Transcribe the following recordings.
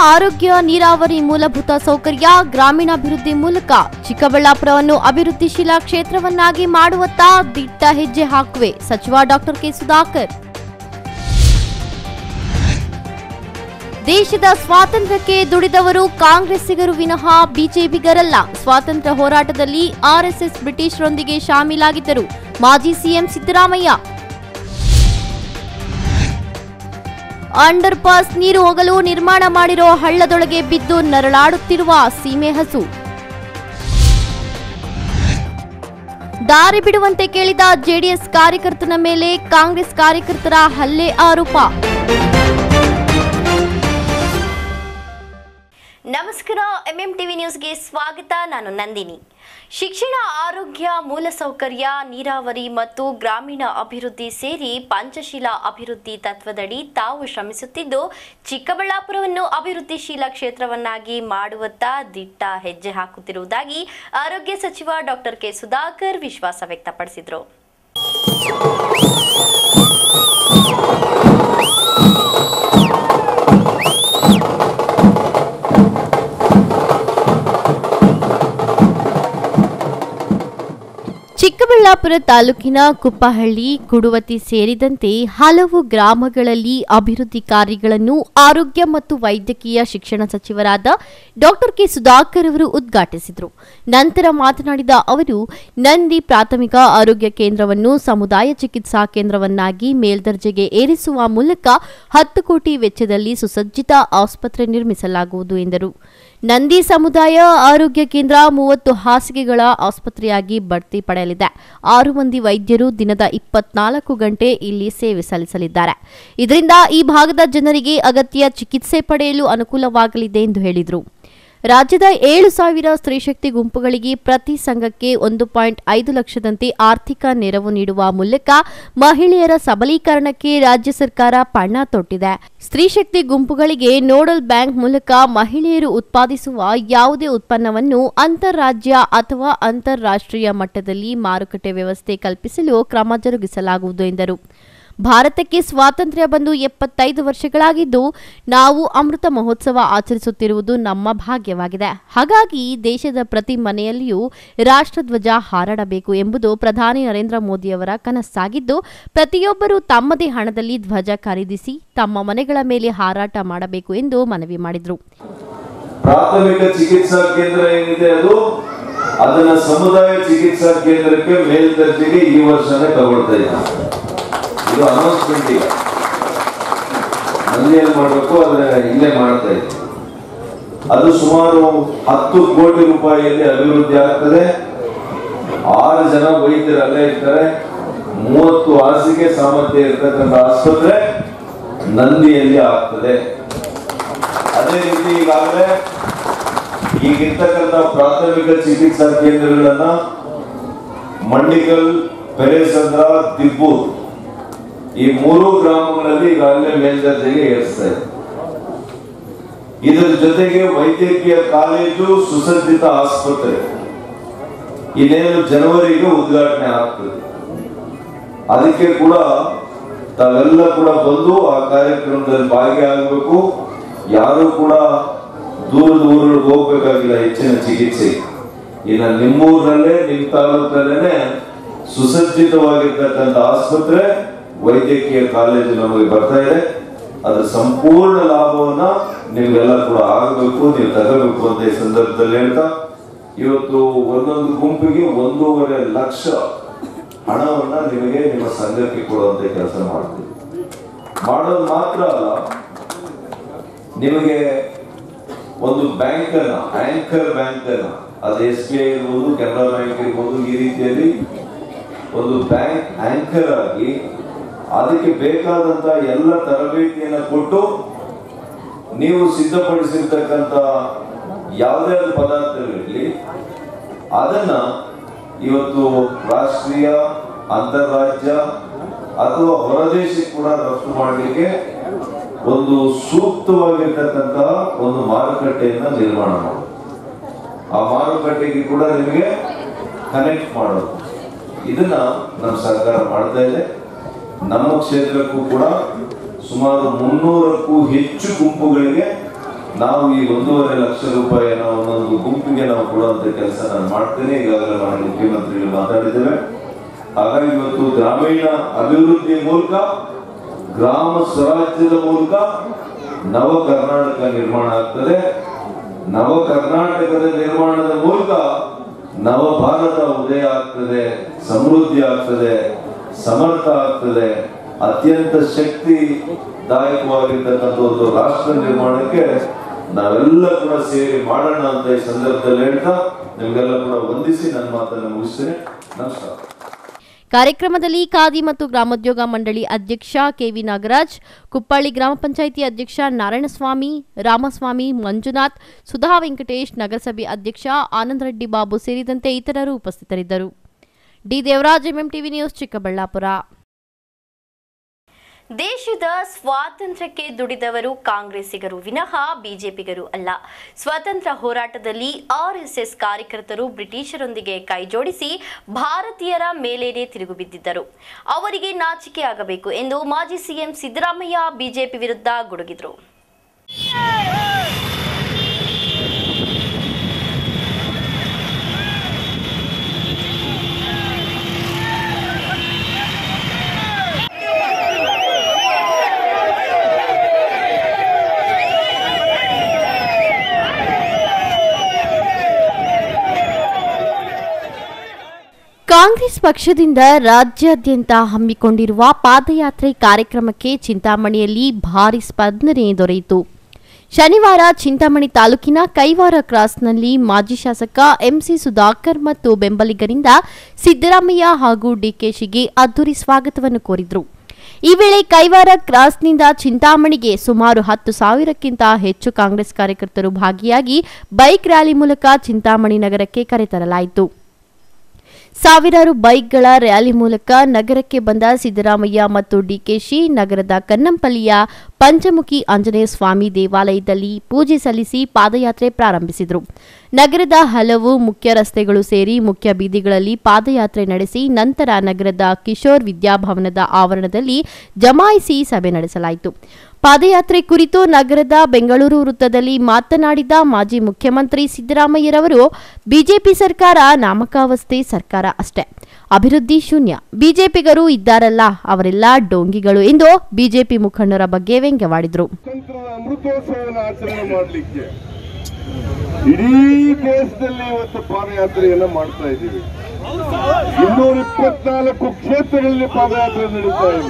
ಆರೋಗ್ಯ, ನೀರಾವರಿ, ಮೂಲಭೂತ ಸೌಕರ್ಯ, ಗ್ರಾಮೀಣಾಭಿವೃದ್ಧಿ ಮೂಲಕ ಚಿಕ್ಕಬಳ್ಳಾಪುರವನ್ನು ಅಭಿವೃದ್ಧಿಶೀಲ ಕ್ಷೇತ್ರವನ್ನಾಗಿ ಮಾಡುವತ್ತ ದಿಟ್ಟ ಹೆಜ್ಜೆ ಹಾಕುವೆ ಸಚಿವ ಡಾಕ್ಟರ್ ಕೆ ಸುಧಾಕರ್. ದೇಶದ ಸ್ವಾತಂತ್ರ್ಯಕ್ಕೆ ದುಡಿದವರು ಕಾಂಗ್ರೆಸ್ಸಿಗರು ವಿನಃ ಬಿಜೆಪಿಗರಲ್ಲ. ಸ್ವಾತಂತ್ರ್ಯ ಹೋರಾಟದಲ್ಲಿ ಆರ್ಎಸ್ಎಸ್ ಬ್ರಿಟಿಷರೊಂದಿಗೆ ಶಾಮೀಲಾಗಿದ್ದರು. ಮಾಜಿ ಸಿಎಂ ಸಿದ್ದರಾಮಯ್ಯ. ಅಂಡರ್ ಪಾಸ್ ನೀರು ಹೋಗಲು ನಿರ್ಮಾಣ ಮಾಡಿರೋ ಹಳ್ಳದೊಳಗೆ ಬಿದ್ದು ನರಳಾಡುತ್ತಿರುವ ಸೀಮೆ ಹಸು. ದಾರಿ ಬಿಡುವಂತೆ ಕೇಳಿದ ಜೆಡಿಎಸ್ ಕಾರ್ಯಕರ್ತನ ಮೇಲೆ ಕಾಂಗ್ರೆಸ್ ಕಾರ್ಯಕರ್ತರ ಹಲ್ಲೆ ಆರೋಪ. ನಮಸ್ಕಾರ, ಎಂಎಂಟಿವಿ ನ್ಯೂಸ್ಗೆ ಸ್ವಾಗತ. ನಾನು ನಂದಿನಿ. ಶಿಕ್ಷಣ, ಆರೋಗ್ಯ, ಮೂಲಸೌಕರ್ಯ, ನೀರಾವರಿ ಮತ್ತು ಗ್ರಾಮೀಣ ಅಭಿವೃದ್ಧಿ ಸೇರಿ ಪಂಚಶೀಲ ಅಭಿವೃದ್ಧಿ ತತ್ವದಡಿ ತಾವು ಶ್ರಮಿಸುತ್ತಿದ್ದು ಚಿಕ್ಕಬಳ್ಳಾಪುರವನ್ನು ಅಭಿವೃದ್ಧಿಶೀಲ ಕ್ಷೇತ್ರವನ್ನಾಗಿ ಮಾಡುವತ್ತ ದಿಟ್ಟ ಹೆಜ್ಜೆ ಹಾಕುತ್ತಿರುವುದಾಗಿ ಆರೋಗ್ಯ ಸಚಿವ ಡಾಕ್ಟರ್ ಕೆ ಸುಧಾಕರ್ ವಿಶ್ವಾಸ ವ್ಯಕ್ತಪಡಿಸಿದರು. ಚಿಕ್ಕಬಳ್ಳಾಪುರ ತಾಲೂಕಿನ ಕುಪ್ಪಹಳ್ಳಿ, ಕುಡುವತಿ ಸೇರಿದಂತೆ ಹಲವು ಗ್ರಾಮಗಳಲ್ಲಿ ಅಭಿವೃದ್ಧಿ ಕಾರ್ಯಗಳನ್ನು ಆರೋಗ್ಯ ಮತ್ತು ವೈದ್ಯಕೀಯ ಶಿಕ್ಷಣ ಸಚಿವರಾದ ಡಾಕ್ಟರ್ ಕೆ ಸುಧಾಕರ್ ಅವರು ಉದ್ಘಾಟಿಸಿದರು. ನಂತರ ಮಾತನಾಡಿದ ಅವರು, ನಂದಿ ಪ್ರಾಥಮಿಕ ಆರೋಗ್ಯ ಕೇಂದ್ರವನ್ನು ಸಮುದಾಯ ಚಿಕಿತ್ಸಾ ಕೇಂದ್ರವನ್ನಾಗಿ ಮೇಲ್ದರ್ಜೆಗೆ ಏರಿಸುವ ಮೂಲಕ 10 ಕೋಟಿ ವೆಚ್ಚದಲ್ಲಿ ಸುಸಜ್ಜಿತ ಆಸ್ಪತ್ರೆ ನಿರ್ಮಿಸಲಾಗುವುದು ಎಂದರು. ನಂದಿ ಸಮುದಾಯ ಆರೋಗ್ಯ ಕೇಂದ್ರ 30 ಹಾಸಿಗೆಗಳ ಆಸ್ಪತ್ರೆಯಾಗಿ ಬಡ್ತಿ ಪಡೆಯಲಿದೆ. 6 ಮಂದಿ ವೈದ್ಯರು ದಿನದ 24 ಗಂಟೆ ಇಲ್ಲಿ ಸೇವೆ ಸಲ್ಲಿಸಲಿದ್ದಾರೆ. ಇದರಿಂದ ಈ ಭಾಗದ ಜನರಿಗೆ ಅಗತ್ಯ ಚಿಕಿತ್ಸೆ ಪಡೆಯಲು ಅನುಕೂಲವಾಗಲಿದೆ ಎಂದು ಹೇಳಿದರು. ರಾಜ್ಯದ 7,000 ಸ್ತ್ರೀಶಕ್ತಿ ಗುಂಪುಗಳಿಗೆ ಪ್ರತಿ ಸಂಘಕ್ಕೆ 1.5 ಲಕ್ಷದಂತೆ ಆರ್ಥಿಕ ನೆರವು ನೀಡುವ ಮೂಲಕ ಮಹಿಳೆಯರ ಸಬಲೀಕರಣಕ್ಕೆ ರಾಜ್ಯ ಸರ್ಕಾರ ಪಣ ತೊಟ್ಟಿದೆ. ಸ್ತ್ರೀಶಕ್ತಿ ಗುಂಪುಗಳಿಗೆ ನೋಡಲ್ ಬ್ಯಾಂಕ್ ಮೂಲಕ ಮಹಿಳೆಯರು ಉತ್ಪಾದಿಸುವ ಯಾವುದೇ ಉತ್ಪನ್ನವನ್ನು ಅಂತಾರಾಜ್ಯ ಅಥವಾ ಅಂತಾರಾಷ್ಟ್ರೀಯ ಮಟ್ಟದಲ್ಲಿ ಮಾರುಕಟ್ಟೆ ವ್ಯವಸ್ಥೆ ಕಲ್ಪಿಸಲು ಕ್ರಮ ಜರುಗಿಸಲಾಗುವುದು ಎಂದರು. ಭಾರತಕ್ಕೆ ಸ್ವಾತಂತ್ರ್ಯ ಬಂದು 75 ವರ್ಷಗಳಾಗಿದ್ದು ನಾವು ಅಮೃತ ಮಹೋತ್ಸವ ಆಚರಿಸುತ್ತಿರುವುದು ನಮ್ಮ ಭಾಗ್ಯವಾಗಿದೆ. ಹಾಗಾಗಿ ದೇಶದ ಪ್ರತಿ ಮನೆಯಲ್ಲಿಯೂ ರಾಷ್ಟ್ರಧ್ವಜ ಹಾರಾಡಬೇಕು ಎಂಬುದು ಪ್ರಧಾನಿ ನರೇಂದ್ರ ಮೋದಿಯವರ ಕನಸಾಗಿದ್ದು, ಪ್ರತಿಯೊಬ್ಬರೂ ತಮ್ಮದೇ ಹಣದಲ್ಲಿ ಧ್ವಜ ಖರೀದಿಸಿ ತಮ್ಮ ಮನೆಗಳ ಮೇಲೆ ಹಾರಾಟ ಮಾಡಬೇಕು ಎಂದು ಮನವಿ ಮಾಡಿದರು. ಪ್ರಾಥಮಿಕ ಚಿಕಿತ್ಸಾ ಕೇಂದ್ರ ಏನಿದೆ ಅದನ್ನ ಸಮುದಾಯ ಚಿಕಿತ್ಸಾ ಕೇಂದ್ರಕ್ಕೆ ಮೇಲ್ದರ್ಜೆಗೆ ಈ ವರ್ಷನೇ ತಗೊಳ್ತಾ ಇದ್ದಾರೆ. ಇದು ಅನೌನ್ಸ್ಮೆಂಟ್ ಈಗ ನಂದಿಯಲ್ಲಿ ಮಾಡಬೇಕು, ಆದ್ರೆ ಇಲ್ಲೇ ಮಾಡ್ತಾ ಇದ್ದೀವಿ. ಅದು ಸುಮಾರು 10 ಕೋಟಿ ರೂಪಾಯಿಯಲ್ಲಿ ಅಭಿವೃದ್ಧಿ ಆಗ್ತದೆ. 6 ಜನ ವೈದ್ಯರು ಅಲ್ಲೇ ಇರ್ತಾರೆ. 30 ಹಾಸಿಗೆ ಸಾಮರ್ಥ್ಯ ಇರ್ತಕ್ಕಂಥ ಆಸ್ಪತ್ರೆ ನಂದಿಯಲ್ಲಿ ಆಗ್ತದೆ. ಅದೇ ರೀತಿ ಈಗಾಗಲೇ ಈಗಿರ್ತಕ್ಕಂಥ ಪ್ರಾಥಮಿಕ ಚಿಕಿತ್ಸಾ ಕೇಂದ್ರಗಳನ್ನ ಮಂಡಿಕಲ್, ಪೆರೇಸಂದ್ರ, ದಿಬ್ಬೂರ್ ಈ 3 ಗ್ರಾಮಗಳಲ್ಲಿ ಈಗಾಗಲೇ ಮೇಲ್ದರ್ಜೆಗೆ ಏರಿಸ್ತಾ ಇದೆ. ಇದರ ಜೊತೆಗೆ ವೈದ್ಯಕೀಯ ಕಾಲೇಜು, ಸುಸಜ್ಜಿತ ಆಸ್ಪತ್ರೆ ಇನ್ನೇನು ಜನವರಿಗೆ ಉದ್ಘಾಟನೆ ಆಗ್ತದೆ. ಅದಕ್ಕೆ ಕೂಡ ತಾವೆಲ್ಲ ಕೂಡ ಬಂದು ಆ ಕಾರ್ಯಕ್ರಮದಲ್ಲಿ ಭಾಗಿಯಾಗಬೇಕು. ಯಾರು ಕೂಡ ದೂರಗಳಿಗೆ ಹೋಗ್ಬೇಕಾಗಿಲ್ಲ ಹೆಚ್ಚಿನ ಚಿಕಿತ್ಸೆ. ಇನ್ನು ನಿಮ್ಮೂರಲ್ಲೇ, ನಿಮ್ಮ ತಾಲೂಕಲ್ಲೇ ಸುಸಜ್ಜಿತವಾಗಿರ್ತಕ್ಕಂಥ ಆಸ್ಪತ್ರೆ, ವೈದ್ಯಕೀಯ ಕಾಲೇಜು ನಮಗೆ ಬರ್ತಾ ಇದೆ. ಅದರ ಸಂಪೂರ್ಣ ಲಾಭವನ್ನ ನೀವೆಲ್ಲ ಕೂಡ ಆಗಬೇಕು, ನೀವು ತಗೋಬೇಕು ಅಂತ ಈ ಸಂದರ್ಭದಲ್ಲಿ ಹೇಳ್ತಾ, ಇವತ್ತು ಒಂದೊಂದು ಗುಂಪಿಗೆ 1.5 ಲಕ್ಷ ಹಣವನ್ನ ನಿಮಗೆ ನಿಮ್ಮ ಸಂಘಕ್ಕೆ ಕೊಡುವಂತ ಕೆಲಸ ಮಾಡ್ತೀವಿ. ಮಾಡೋದು ಮಾತ್ರ ಅಲ್ಲ, ನಿಮಗೆ ಒಂದು ಬ್ಯಾಂಕ್ ಅನ್ನ, ಆಂಕರ್ ಬ್ಯಾಂಕ್ ಅನ್ನ, ಅದು SBI ಇರ್ಬೋದು, ಕೆನರಾ ಬ್ಯಾಂಕ್ ಇರ್ಬೋದು, ಈ ರೀತಿಯಲ್ಲಿ ಒಂದು ಬ್ಯಾಂಕ್ ಆಂಕರ್ ಆಗಿ ಅದಕ್ಕೆ ಬೇಕಾದಂತ ಎಲ್ಲ ತರಬೇತಿಯನ್ನು ಕೊಟ್ಟು ನೀವು ಸಿದ್ಧಪಡಿಸಿರ್ತಕ್ಕಂಥ ಯಾವುದೇ ಪದಾರ್ಥಗಳಿರಲಿ ಅದನ್ನ ಇವತ್ತು ರಾಷ್ಟ್ರೀಯ, ಅಂತಾರಾಜ್ಯ ಅಥವಾ ಹೊರದೇಶಕ್ಕೆ ಕೂಡ ರಫ್ತು ಮಾಡಲಿಕ್ಕೆ ಒಂದು ಸೂಕ್ತವಾಗಿರ್ತಕ್ಕಂತಹ ಒಂದು ಮಾರುಕಟ್ಟೆಯನ್ನ ನಿರ್ಮಾಣ ಮಾಡೋದು. ಆ ಮಾರುಕಟ್ಟೆಗೆ ಕೂಡ ನಿಮಗೆ ಕನೆಕ್ಟ್ ಮಾಡೋದು, ಇದನ್ನ ನಮ್ಮ ಸರ್ಕಾರ ಮಾಡ್ತಾ ಇದೆ. ನಮ್ಮ ಕ್ಷೇತ್ರಕ್ಕೂ ಕೂಡ ಸುಮಾರು 300ಕ್ಕೂ ಹೆಚ್ಚು ಗುಂಪುಗಳಿಗೆ ನಾವು ಈ 1.5 ಲಕ್ಷ ರೂಪಾಯಿನ ಒಂದೊಂದು ಗುಂಪಿಗೆ ನಾವು ಕೊಡುವಂತ ಕೆಲಸ ನಾನು ಮಾಡ್ತೇನೆ. ಈಗಾಗಲೇ ನಾನು ಮುಖ್ಯಮಂತ್ರಿಗಳು ಮಾತಾಡಿದ್ದೇವೆ. ಹಾಗಾಗಿ ಇವತ್ತು ಗ್ರಾಮೀಣ ಅಭಿವೃದ್ಧಿ ಮೂಲಕ, ಗ್ರಾಮ ಸ್ವರಾಜ್ಯದ ಮೂಲಕ ನವ ಕರ್ನಾಟಕ ನಿರ್ಮಾಣ ಆಗ್ತದೆ. ನವ ಕರ್ನಾಟಕದ ನಿರ್ಮಾಣದ ಮೂಲಕ ನವ ಭಾರತ ಉದಯ ಆಗ್ತದೆ, ಸಮೃದ್ಧಿ ಆಗ್ತದೆ, ಸಮರ್ಥ ಆಗ್ತದೆ. ಅತ್ಯಂತ ಶಕ್ತಿದಾಯಕವಾಗಿರ್ತಕ್ಕಂಥ ಒಂದು ರಾಷ್ಟ್ರ ನಿರ್ಮಾಣಕ್ಕೆ ನಾವೆಲ್ಲ ಕೂಡ ಸೇರಿ ಮಾಡೋಣ ಅಂತ ಈ ಸಂದರ್ಭದಲ್ಲಿ ಹೇಳ್ತಾ ನಿಮಗೆಲ್ಲ ಕೂಡ ವಂದಿಸಿ ನನ್ನ ಮಾತನ್ನು ಮುಗಿಸ್ತೇನೆ. ನಮಸ್ಕಾರ. ಕಾರ್ಯಕ್ರಮದಲ್ಲಿ ಖಾದಿ ಮತ್ತು ಗ್ರಾಮೋದ್ಯೋಗ ಮಂಡಳಿ ಅಧ್ಯಕ್ಷ ಕೆವಿ ನಾಗರಾಜ್, ಕುಪ್ಪಳ್ಳಿ ಗ್ರಾಮ ಪಂಚಾಯಿತಿ ಅಧ್ಯಕ್ಷ ನಾರಾಯಣಸ್ವಾಮಿ, ರಾಮಸ್ವಾಮಿ, ಮಂಜುನಾಥ್, ಸುಧಾ ವೆಂಕಟೇಶ್, ನಗರಸಭೆ ಅಧ್ಯಕ್ಷ ಆನಂದ್ ರೆಡ್ಡಿ ಬಾಬು ಸೇರಿದಂತೆ ಇತರರು ಉಪಸ್ಥಿತರಿದ್ದರು. D Devaraj, MMTV news, Chikkaballapur. ದೇಶದ ಸ್ವಾತಂತ್ರ್ಯಕ್ಕೆ ದುಡಿದವರು ಕಾಂಗ್ರೆಸ್ಸಿಗರು ವಿನಃ ಬಿಜೆಪಿಗರು ಅಲ್ಲ. ಸ್ವಾತಂತ್ರ್ಯ ಹೋರಾಟದಲ್ಲಿ ಆರ್ಎಸ್ಎಸ್ ಕಾರ್ಯಕರ್ತರು ಬ್ರಿಟಿಷರೊಂದಿಗೆ ಕೈಜೋಡಿಸಿ ಭಾರತೀಯರ ಮೇಲೇನೆ ತಿರುಗಿ ಬಿದ್ದಿದ್ದರು. ಅವರಿಗೆ ನಾಚಿಕೆ ಆಗಬೇಕು ಎಂದು ಮಾಜಿ ಸಿಎಂ ಸಿದ್ದರಾಮಯ್ಯ ಬಿಜೆಪಿ ವಿರುದ್ಧ ಗುಡುಗಿದರು. ಕಾಂಗ್ರೆಸ್ ಪಕ್ಷದಿಂದ ರಾಜ್ಯಾದ್ಯಂತ ಹಮ್ಮಿಕೊಂಡಿರುವ ಪಾದಯಾತ್ರೆ ಕಾರ್ಯಕ್ರಮಕ್ಕೆ ಚಿಂತಾಮಣಿಯಲ್ಲಿ ಭಾರೀ ಸ್ಪಂದನೆ ದೊರೆಯಿತು. ಶನಿವಾರ ಚಿಂತಾಮಣಿ ತಾಲೂಕಿನ ಕೈವಾರ ಕ್ರಾಸ್ನಲ್ಲಿ ಮಾಜಿ ಶಾಸಕ ಎಂಸಿ ಸುಧಾಕರ್ ಮತ್ತು ಬೆಂಬಲಿಗರಿಂದ ಸಿದ್ದರಾಮಯ್ಯ ಹಾಗೂ ಡಿಕೆಶಿಗೆ ಅದ್ದೂರಿ ಸ್ವಾಗತವನ್ನು ಕೋರಿದರು. ಈ ವೇಳೆ ಕೈವಾರ ಕ್ರಾಸ್ನಿಂದ ಚಿಂತಾಮಣಿಗೆ ಸುಮಾರು 10,000ಕ್ಕಿಂತ ಹೆಚ್ಚು ಕಾಂಗ್ರೆಸ್ ಕಾರ್ಯಕರ್ತರು ಭಾಗಿಯಾಗಿ ಬೈಕ್ ರ್ಯಾಲಿ ಮೂಲಕ ಚಿಂತಾಮಣಿ ನಗರಕ್ಕೆ ಕರೆತರಲಾಯಿತು. ಸಾವಿರಾರು ಬೈಕ್ಗಳ ರ್ಯಾಲಿ ಮೂಲಕ ನಗರಕ್ಕೆ ಬಂದ ಸಿದ್ದರಾಮಯ್ಯ ಮತ್ತು ಡಿಕೆಶಿ ನಗರದ ಕನ್ನಂಪಲ್ಲಿಯ ಪಂಚಮುಖಿ ಆಂಜನೇಯ ಸ್ವಾಮಿ ದೇವಾಲಯದಲ್ಲಿ ಪೂಜೆ ಸಲ್ಲಿಸಿ ಪಾದಯಾತ್ರೆ ಪ್ರಾರಂಭಿಸಿದರು. ನಗರದ ಹಲವು ಮುಖ್ಯ ರಸ್ತೆಗಳು ಸೇರಿ ಮುಖ್ಯ ಬೀದಿಗಳಲ್ಲಿ ಪಾದಯಾತ್ರೆ ನಡೆಸಿ ನಂತರ ನಗರದ ಕಿಶೋರ್ ವಿದ್ಯಾಭವನದ ಆವರಣದಲ್ಲಿ ಜಮಾಯಿಸಿ ಸಭೆ ನಡೆಸಲಾಯಿತು. ಪಾದಯಾತ್ರೆ ಕುರಿತು ನಗರದ ಬೆಂಗಳೂರು ವೃತ್ತದಲ್ಲಿ ಮಾತನಾಡಿದ ಮಾಜಿ ಮುಖ್ಯಮಂತ್ರಿ ಸಿದ್ದರಾಮಯ್ಯರವರು, ಬಿಜೆಪಿ ಸರ್ಕಾರ ನಾಮಕಾವಸ್ಥೆ ಸರ್ಕಾರ ಅಷ್ಟೇ, ಅಭಿವೃದ್ಧಿ ಶೂನ್ಯ. ಬಿಜೆಪಿಗರು ಇದ್ದಾರಲ್ಲ ಅವರೆಲ್ಲ ಡೋಂಗಿಗಳು ಎಂದು ಬಿಜೆಪಿ ಮುಖಂಡರ ಬಗ್ಗೆ ವ್ಯಂಗ್ಯವಾಡಿದರು. ಅಮೃತೋತ್ಸವವನ್ನು ಆಚರಣೆ ಮಾಡಲಿಕ್ಕೆ ಇಡೀ ದೇಶದಲ್ಲಿ ಇವತ್ತು ಪಾದಯಾತ್ರೆಯನ್ನು ಮಾಡ್ತಾ ಇದ್ದೀವಿ. 224 ಕ್ಷೇತ್ರಗಳಲ್ಲಿ ಪಾದಯಾತ್ರೆ ನಡೀತಾ ಇದೆ.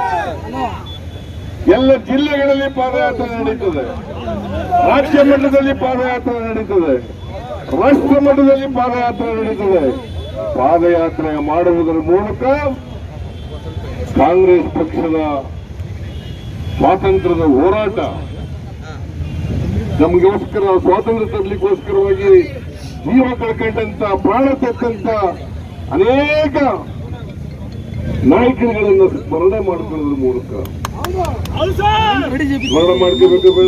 ಎಲ್ಲ ಜಿಲ್ಲೆಗಳಲ್ಲಿ ಪಾದಯಾತ್ರೆ ನಡೀತದೆ. ರಾಜ್ಯ ಮಟ್ಟದಲ್ಲಿ ಪಾದಯಾತ್ರೆ ನಡೀತದೆ. ರಾಷ್ಟ್ರ ಮಟ್ಟದಲ್ಲಿ ಪಾದಯಾತ್ರೆ ನಡೀತದೆ. ಪಾದಯಾತ್ರೆ ಮಾಡುವುದರ ಮೂಲಕ ಕಾಂಗ್ರೆಸ್ ಪಕ್ಷದ ಸ್ವಾತಂತ್ರ್ಯದ ಹೋರಾಟ, ನಮಗೋಸ್ಕರ ಸ್ವಾತಂತ್ರ್ಯ ತರಲಿಕ್ಕೋಸ್ಕರವಾಗಿ ಜೀವ ಕಳ್ಕೊಂಡಂತ, ಪ್ರಾಣ ತೆತ್ತಂತ ಅನೇಕ ನಾಯಕರುಗಳನ್ನು ಸ್ಮರಣೆ ಮಾಡ್ಕೊಳ್ಳೋದ್ರ ಮೂಲಕ ಸ್ಮರಣೆ ಮಾಡ್ಕೋಬೇಕು ಬೇಡ.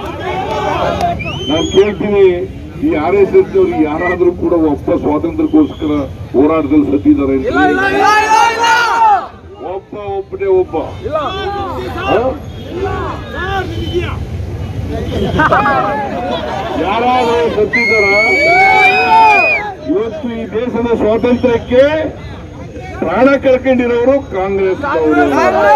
ನಾನು ಕೇಳ್ತೀನಿ, ಈ RSS ಅವ್ರಿಗೆ ಯಾರಾದ್ರೂ ಕೂಡ ಒಬ್ಬ ಸ್ವಾತಂತ್ರ್ಯಕ್ಕೋಸ್ಕರ ಹೋರಾಟದಲ್ಲಿ ಸತ್ತಿದ್ದಾರೆ? ಒಬ್ಬ ಯಾರಾದ್ರೂ ಸತ್ತಿದ್ದಾರ? ಇವತ್ತು ಈ ದೇಶದ ಸ್ವಾತಂತ್ರ್ಯಕ್ಕೆ ಪ್ರಾಣ ಕಳ್ಕೊಂಡಿರೋರು ಕಾಂಗ್ರೆಸ್ ಅವರು ಅಲ್ವಾ?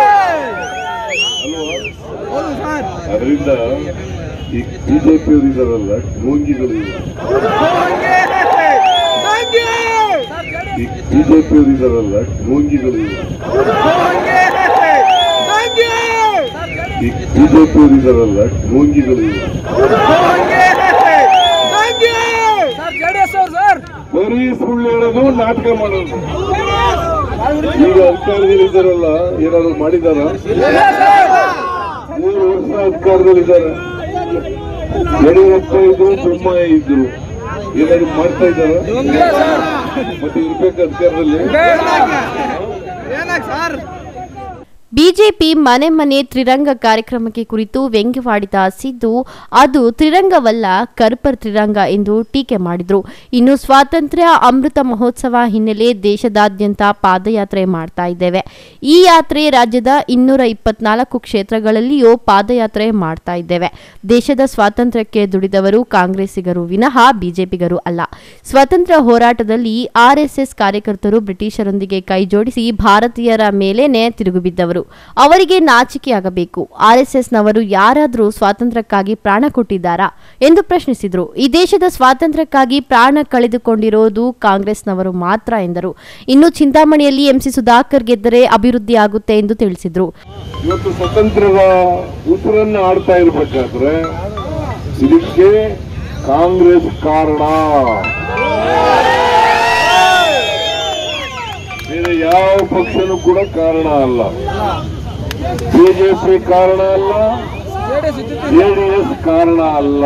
ಅದರಿಂದ ಈ ಬಿಜೆಪಿಯವರು ಇದಾರಲ್ಲ, ಢೋಂಗಿಗಳು. ಈ ಬಿಜೆಪಿಯವರು ಇದಾರಲ್ಲ, ಢೋಂಗಿಗಳು. ಈ ಬಿಜೆಪಿಯವರು ಇದಾರಲ್ಲ, ಢೋಂಗಿಗಳು. ಬರೀ ಸುಳ್ಳು ಹೇಳೋದು, ನಾಟಕ ಮಾಡೋದು. ಈಗ ಅಧಿಕಾರದಲ್ಲಿದ್ದಾರಲ್ಲ, ಏನಾದ್ರು ಮಾಡಿದಾರ? 3 ವರ್ಷ ಅಧಿಕಾರದಲ್ಲಿದ್ದಾರೆ. ಯಡಿಯೂರಪ್ಪ ಇದ್ರು, ಬೊಮ್ಮಾಯಿ ಇದ್ರು, ಏನಾದ್ರು ಮಾಡ್ತಾ ಇದ್ದಾರ? ಮತ್ತೆ ಇರ್ಬೇಕು ಅಧಿಕಾರದಲ್ಲಿ. ಬಿಜೆಪಿ ಮನೆ ಮನೆ ತ್ರಿರಂಗ ಕಾರ್ಯಕ್ರಮಕ್ಕೆ ಕುರಿತು ವ್ಯಂಗ್ಯವಾಡಿದ ಸಿದ್ದು, ಅದು ತ್ರಿರಂಗವಲ್ಲ, ಕರ್ಪರ್ ತ್ರಿರಂಗ ಎಂದು ಟೀಕೆ ಮಾಡಿದರು. ಇನ್ನು ಸ್ವಾತಂತ್ರ್ಯ ಅಮೃತ ಮಹೋತ್ಸವ ಹಿನ್ನೆಲೆ ದೇಶದಾದ್ಯಂತ ಪಾದಯಾತ್ರೆ ಮಾಡ್ತಾ ಇದ್ದೇವೆ. ಈ ಯಾತ್ರೆ ರಾಜ್ಯದ 224 ಕ್ಷೇತ್ರಗಳಲ್ಲಿಯೂ ಪಾದಯಾತ್ರೆ ಮಾಡ್ತಾ ಇದ್ದೇವೆ. ದೇಶದ ಸ್ವಾತಂತ್ರ್ಯಕ್ಕೆ ದುಡಿದವರು ಕಾಂಗ್ರೆಸ್ಸಿಗರು ವಿನಃ ಬಿಜೆಪಿಗರು ಅಲ್ಲ. ಸ್ವಾತಂತ್ರ್ಯ ಹೋರಾಟದಲ್ಲಿ ಆರ್ಎಸ್ಎಸ್ ಕಾರ್ಯಕರ್ತರು ಬ್ರಿಟಿಷರೊಂದಿಗೆ ಕೈಜೋಡಿಸಿ ಭಾರತೀಯರ ಮೇಲೇನೆ ತಿರುಗುಬಿದ್ದವರು. ಅವರಿಗೆ ನಾಚಿಕೆಯಾಗಬೇಕು. ಆರ್ಎಸ್ಎಸ್ನವರು ಯಾರಾದರೂ ಸ್ವಾತಂತ್ರ್ಯಕ್ಕಾಗಿ ಪ್ರಾಣ ಕೊಟ್ಟಿದ್ದಾರಾ ಎಂದು ಪ್ರಶ್ನಿಸಿದರು. ಈ ದೇಶದ ಸ್ವಾತಂತ್ರ್ಯಕ್ಕಾಗಿ ಪ್ರಾಣ ಕಳೆದುಕೊಂಡಿರೋದು ಕಾಂಗ್ರೆಸ್ನವರು ಮಾತ್ರ ಎಂದರು. ಇನ್ನು ಚಿಂತಾಮಣಿಯಲ್ಲಿ ಎಂಸಿ ಸುಧಾಕರ್ ಗೆದ್ದರೆ ಅಭಿವೃದ್ಧಿ ಆಗುತ್ತೆ ಎಂದು ತಿಳಿಸಿದರು. ಇವತ್ತು ಸ್ವತಂತ್ರದ ಉಸಿರನ್ನು ಆಡ್ತಾ ಇರಬೇಕಾದ್ರೆ ಇದಕ್ಕೆ ಕಾಂಗ್ರೆಸ್ ಕಾರಣ, ಬೇರೆ ಯಾವ ಪಕ್ಷನೂ ಕೂಡ ಕಾರಣ ಅಲ್ಲ. ಬಿಜೆಪಿ ಕಾರಣ ಅಲ್ಲ, ಜೆಡಿಎಸ್ ಕಾರಣ ಅಲ್ಲ.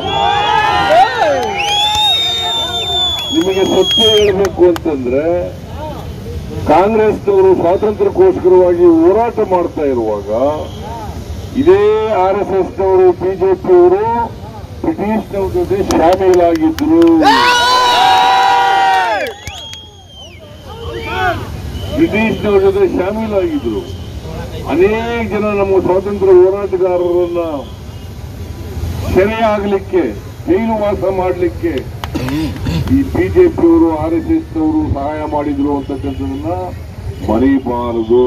ನಿಮಗೆ ಸತ್ಯ ಹೇಳಬೇಕು ಅಂತಂದ್ರೆ, ಕಾಂಗ್ರೆಸ್ನವರು ಸ್ವಾತಂತ್ರ್ಯಕ್ಕೋಸ್ಕರವಾಗಿ ಹೋರಾಟ ಮಾಡ್ತಾ ಇರುವಾಗ ಇದೇ ಆರ್ಎಸ್ಎಸ್ನವರು ಬಿಜೆಪಿಯವರು ಬ್ರಿಟಿಷ್ನವ್ರ ಜೊತೆ ಶಾಮೀಲಾಗಿದ್ರು. ಬ್ರಿಟಿಷ್ನವ್ರ ಜೊತೆ ಶಾಮೀಲಾಗಿದ್ರು. ಅನೇಕ ಜನ ನಮ್ಮ ಸ್ವಾತಂತ್ರ್ಯ ಹೋರಾಟಗಾರರನ್ನ ಸೆರೆಯಾಗಲಿಕ್ಕೆ, ಜೈಲು ವಾಸ ಮಾಡಲಿಕ್ಕೆ ಈ ಬಿಜೆಪಿಯವರು ಆರ್ಎಸ್ಎಸ್ನವರು ಸಹಾಯ ಮಾಡಿದ್ರು ಅಂತಕ್ಕಂಥದನ್ನ ಮರೆಯಬಾರದು.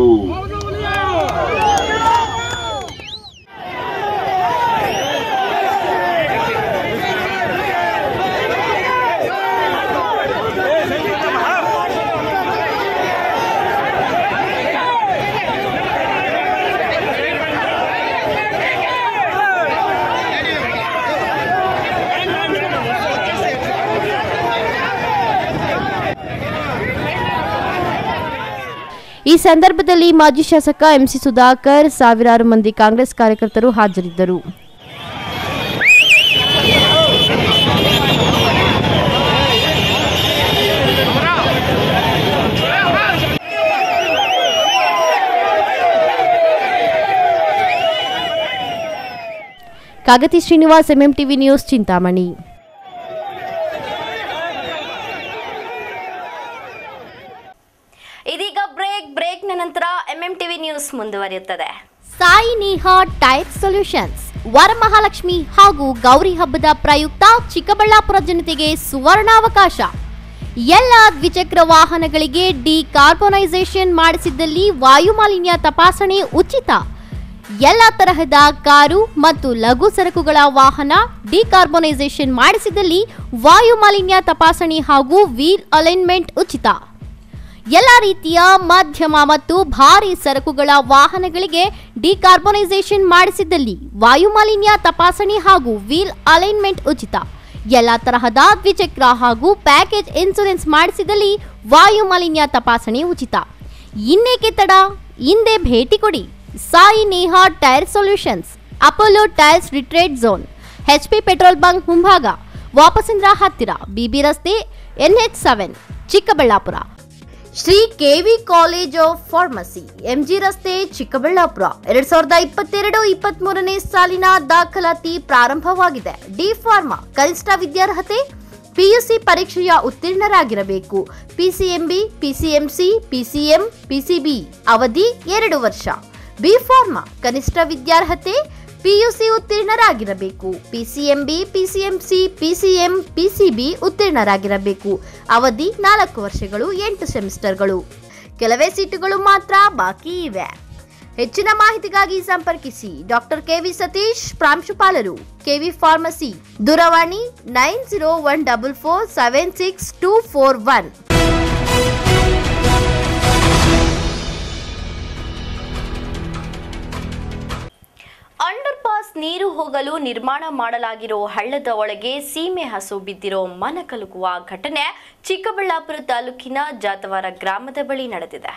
ಈ ಸಂದರ್ಭದಲ್ಲಿ ಮಾಜಿ ಶಾಸಕ ಎಂಸಿ ಸುಧಾಕರ್, ಸಾವಿರಾರು ಮಂದಿ ಕಾಂಗ್ರೆಸ್ ಕಾರ್ಯಕರ್ತರು ಹಾಜರಿದ್ದರು. Kagati Srinivas, MMTV news, Chintamani. ಇದೀಗ ಬ್ರೇಕ್ನ ನಂತರ ಎಂಎಂಟಿವಿ ನ್ಯೂಸ್ ಮುಂದುವರಿಯುತ್ತದೆ. ಸಾಯಿ ನೇಹಾ ಟೈರ್ ಸೊಲ್ಯೂಷನ್ಸ್ ವರಮಹಾಲಕ್ಷ್ಮಿ ಹಾಗೂ ಗೌರಿ ಹಬ್ಬದ ಪ್ರಯುಕ್ತ ಚಿಕ್ಕಬಳ್ಳಾಪುರ ಜನತೆಗೆ ಸುವರ್ಣಾವಕಾಶ. ಎಲ್ಲ ದ್ವಿಚಕ್ರ ವಾಹನಗಳಿಗೆ ಡಿಕಾರ್ಬೊನೈಸೇಷನ್ ಮಾಡಿಸಿದ್ದಲ್ಲಿ ವಾಯುಮಾಲಿನ್ಯ ತಪಾಸಣೆ ಉಚಿತ. ಎಲ್ಲ ತರಹದ ಕಾರು ಮತ್ತು ಲಘು ಸರಕುಗಳ ವಾಹನ ಡಿಕಾರ್ಬೊನೈಸೇಷನ್ ಮಾಡಿಸಿದಲ್ಲಿ ವಾಯುಮಾಲಿನ್ಯ ತಪಾಸಣೆ ಹಾಗೂ ವೀಲ್ ಅಲೈನ್ಮೆಂಟ್ ಉಚಿತ. ಎಲ್ಲ ರೀತಿಯ ಮಧ್ಯಮ ಮತ್ತು ಭಾರಿ ಸರಕುಗಳ ವಾಹನಗಳಿಗೆ ಡಿಕಾರ್ಬೊನೈಸೇಷನ್ ಮಾಡಿಸಿದ್ದಲ್ಲಿ ವಾಯುಮಾಲಿನ್ಯ ತಪಾಸಣೆ ಹಾಗೂ ವೀಲ್ ಅಲೈನ್ಮೆಂಟ್ ಉಚಿತ. ಎಲ್ಲ ತರಹದ ದ್ವಿಚಕ್ರ ಹಾಗೂ ಪ್ಯಾಕೇಜ್ ಇನ್ಶೂರೆನ್ಸ್ ಮಾಡಿಸಿದಲ್ಲಿ ವಾಯುಮಾಲಿನ್ಯ ತಪಾಸಣೆ ಉಚಿತ. ಇನ್ನೇಕೆ ತಡ, ಹಿಂದೆ ಭೇಟಿ ಕೊಡಿ. Sai Neha tyre solutions, Apollo tyres retread zone, HP petrol bunk ಮುಂಭಾಗ, ವಾಪಸಂದ್ರ ಹತ್ತಿರ, ಬಿಬಿ ರಸ್ತೆ, NH7, Chikkaballapur. Shri KV college of pharmacy, MG ರಸ್ತೆ, ಚಿಕ್ಕಬಳ್ಳಾಪುರ. 2022-23ನೇ ಸಾಲಿನ ದಾಖಲಾತಿ ಪ್ರಾರಂಭವಾಗಿದೆ. ಡಿ ಫಾರ್ಮಾ ಕನಿಷ್ಠ ವಿದ್ಯಾರ್ಹತೆ ಪಿಯುಸಿ ಪರೀಕ್ಷೆಯ ಉತ್ತೀರ್ಣರಾಗಿರಬೇಕು. ಪಿಸಿಎಂಬಿ, ಪಿಸಿಎಂಸಿ, ಪಿಸಿಎಂ, ಪಿಸಿಬಿ ಅವಧಿ 2 ವರ್ಷ. ಬಿ ಫಾರ್ಮಾ ಕನಿಷ್ಠ ವಿದ್ಯಾರ್ಹತೆ ಪಿಯುಸಿ ಉತ್ತೀರ್ಣರಾಗಿರಬೇಕು. ಪಿಸಿಎಂಬಿ, ಪಿಸಿಎಂಸಿ, ಪಿಸಿಎಂ, ಪಿಸಿಬಿ ಉತ್ತೀರ್ಣರಾಗಿರಬೇಕು. ಅವಧಿ 4 ವರ್ಷಗಳು, 8 ಸೆಮಿಸ್ಟರ್ಗಳು. ಕೆಲವೇ ಸೀಟುಗಳು ಮಾತ್ರ ಬಾಕಿ ಇವೆ. ಹೆಚ್ಚಿನ ಮಾಹಿತಿಗಾಗಿ ಸಂಪರ್ಕಿಸಿ ಡಾಕ್ಟರ್ ಕೆವಿ ಸತೀಶ್, ಪ್ರಾಂಶುಪಾಲರು, ಕೆವಿ ಫಾರ್ಮಸಿ. ದೂರವಾಣಿ 9014476241. ಅಂಡರ್ ಪಾಸ್ ನೀರು ಹೋಗಲು ನಿರ್ಮಾಣ ಮಾಡಲಾಗಿರೋ ಹಳ್ಳದ ಒಳಗೆ ಸೀಮೆ ಹಸು ಬಿದ್ದಿರೋ ಮನ ಕಲುಕುವ ಘಟನೆ ಚಿಕ್ಕಬಳ್ಳಾಪುರ ತಾಲೂಕಿನ ಜಾತವಾರ ಗ್ರಾಮದ ಬಳಿ ನಡೆದಿದೆ.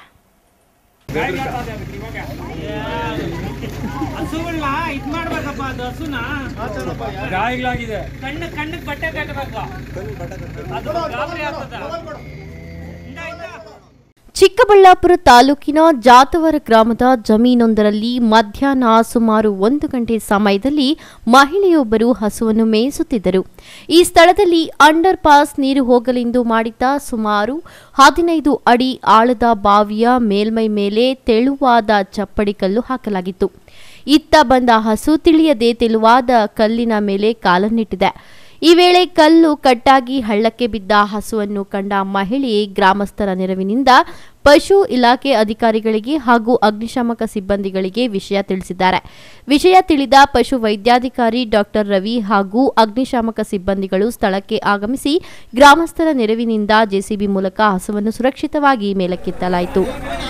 ಚಿಕ್ಕಬಳ್ಳಾಪುರ ತಾಲೂಕಿನ ಜಾತವರ ಗ್ರಾಮದ ಜಮೀನೊಂದರಲ್ಲಿ ಮಧ್ಯಾಹ್ನ ಸುಮಾರು 1 ಗಂಟೆ ಸಮಯದಲ್ಲಿ ಮಹಿಳೆಯೊಬ್ಬರು ಹಸುವನ್ನು ಮೇಯಿಸುತ್ತಿದ್ದರು. ಈ ಸ್ಥಳದಲ್ಲಿ ಅಂಡರ್ ಪಾಸ್ ನೀರು ಹೋಗಲೆಂದು ಮಾಡಿದ್ದ ಸುಮಾರು 15 ಅಡಿ ಆಳದ ಬಾವಿಯ ಮೇಲ್ಮೈ ಮೇಲೆ ತೆಳುವಾದ ಚಪ್ಪಡಿ ಕಲ್ಲು ಹಾಕಲಾಗಿತ್ತು. ಇತ್ತ ಬಂದ ಹಸು ತಿಳಿಯದೆ ತೆಳುವಾದ ಕಲ್ಲಿನ ಮೇಲೆ ಕಾಲನ್ನಿಟ್ಟಿದೆ. ಈ ವೇಳೆ ಕಲ್ಲು ಕಟ್ಟಾಗಿ ಹಳ್ಳಕ್ಕೆ ಬಿದ್ದ ಹಸುವನ್ನು ಕಂಡ ಮಹಿಳೆ ಗ್ರಾಮಸ್ಥರ ನೆರವಿನಿಂದ ಪಶು ಇಲಾಖೆ ಅಧಿಕಾರಿಗಳಿಗೆ ಹಾಗೂ ಅಗ್ನಿಶಾಮಕ ಸಿಬ್ಬಂದಿಗಳಿಗೆ ವಿಷಯ ತಿಳಿಸಿದ್ದಾರೆ. ವಿಷಯ ತಿಳಿದ ಪಶು ವೈದ್ಯಾಧಿಕಾರಿ ಡಾಕ್ಟರ್ ರವಿ ಹಾಗೂ ಅಗ್ನಿಶಾಮಕ ಸಿಬ್ಬಂದಿಗಳು ಸ್ಥಳಕ್ಕೆ ಆಗಮಿಸಿ ಗ್ರಾಮಸ್ಥರ ನೆರವಿನಿಂದ ಜೆಸಿಬಿ ಮೂಲಕ ಹಸುವನ್ನು ಸುರಕ್ಷಿತವಾಗಿ ಮೇಲಕ್ಕೆತ್ತಲಾಯಿತು.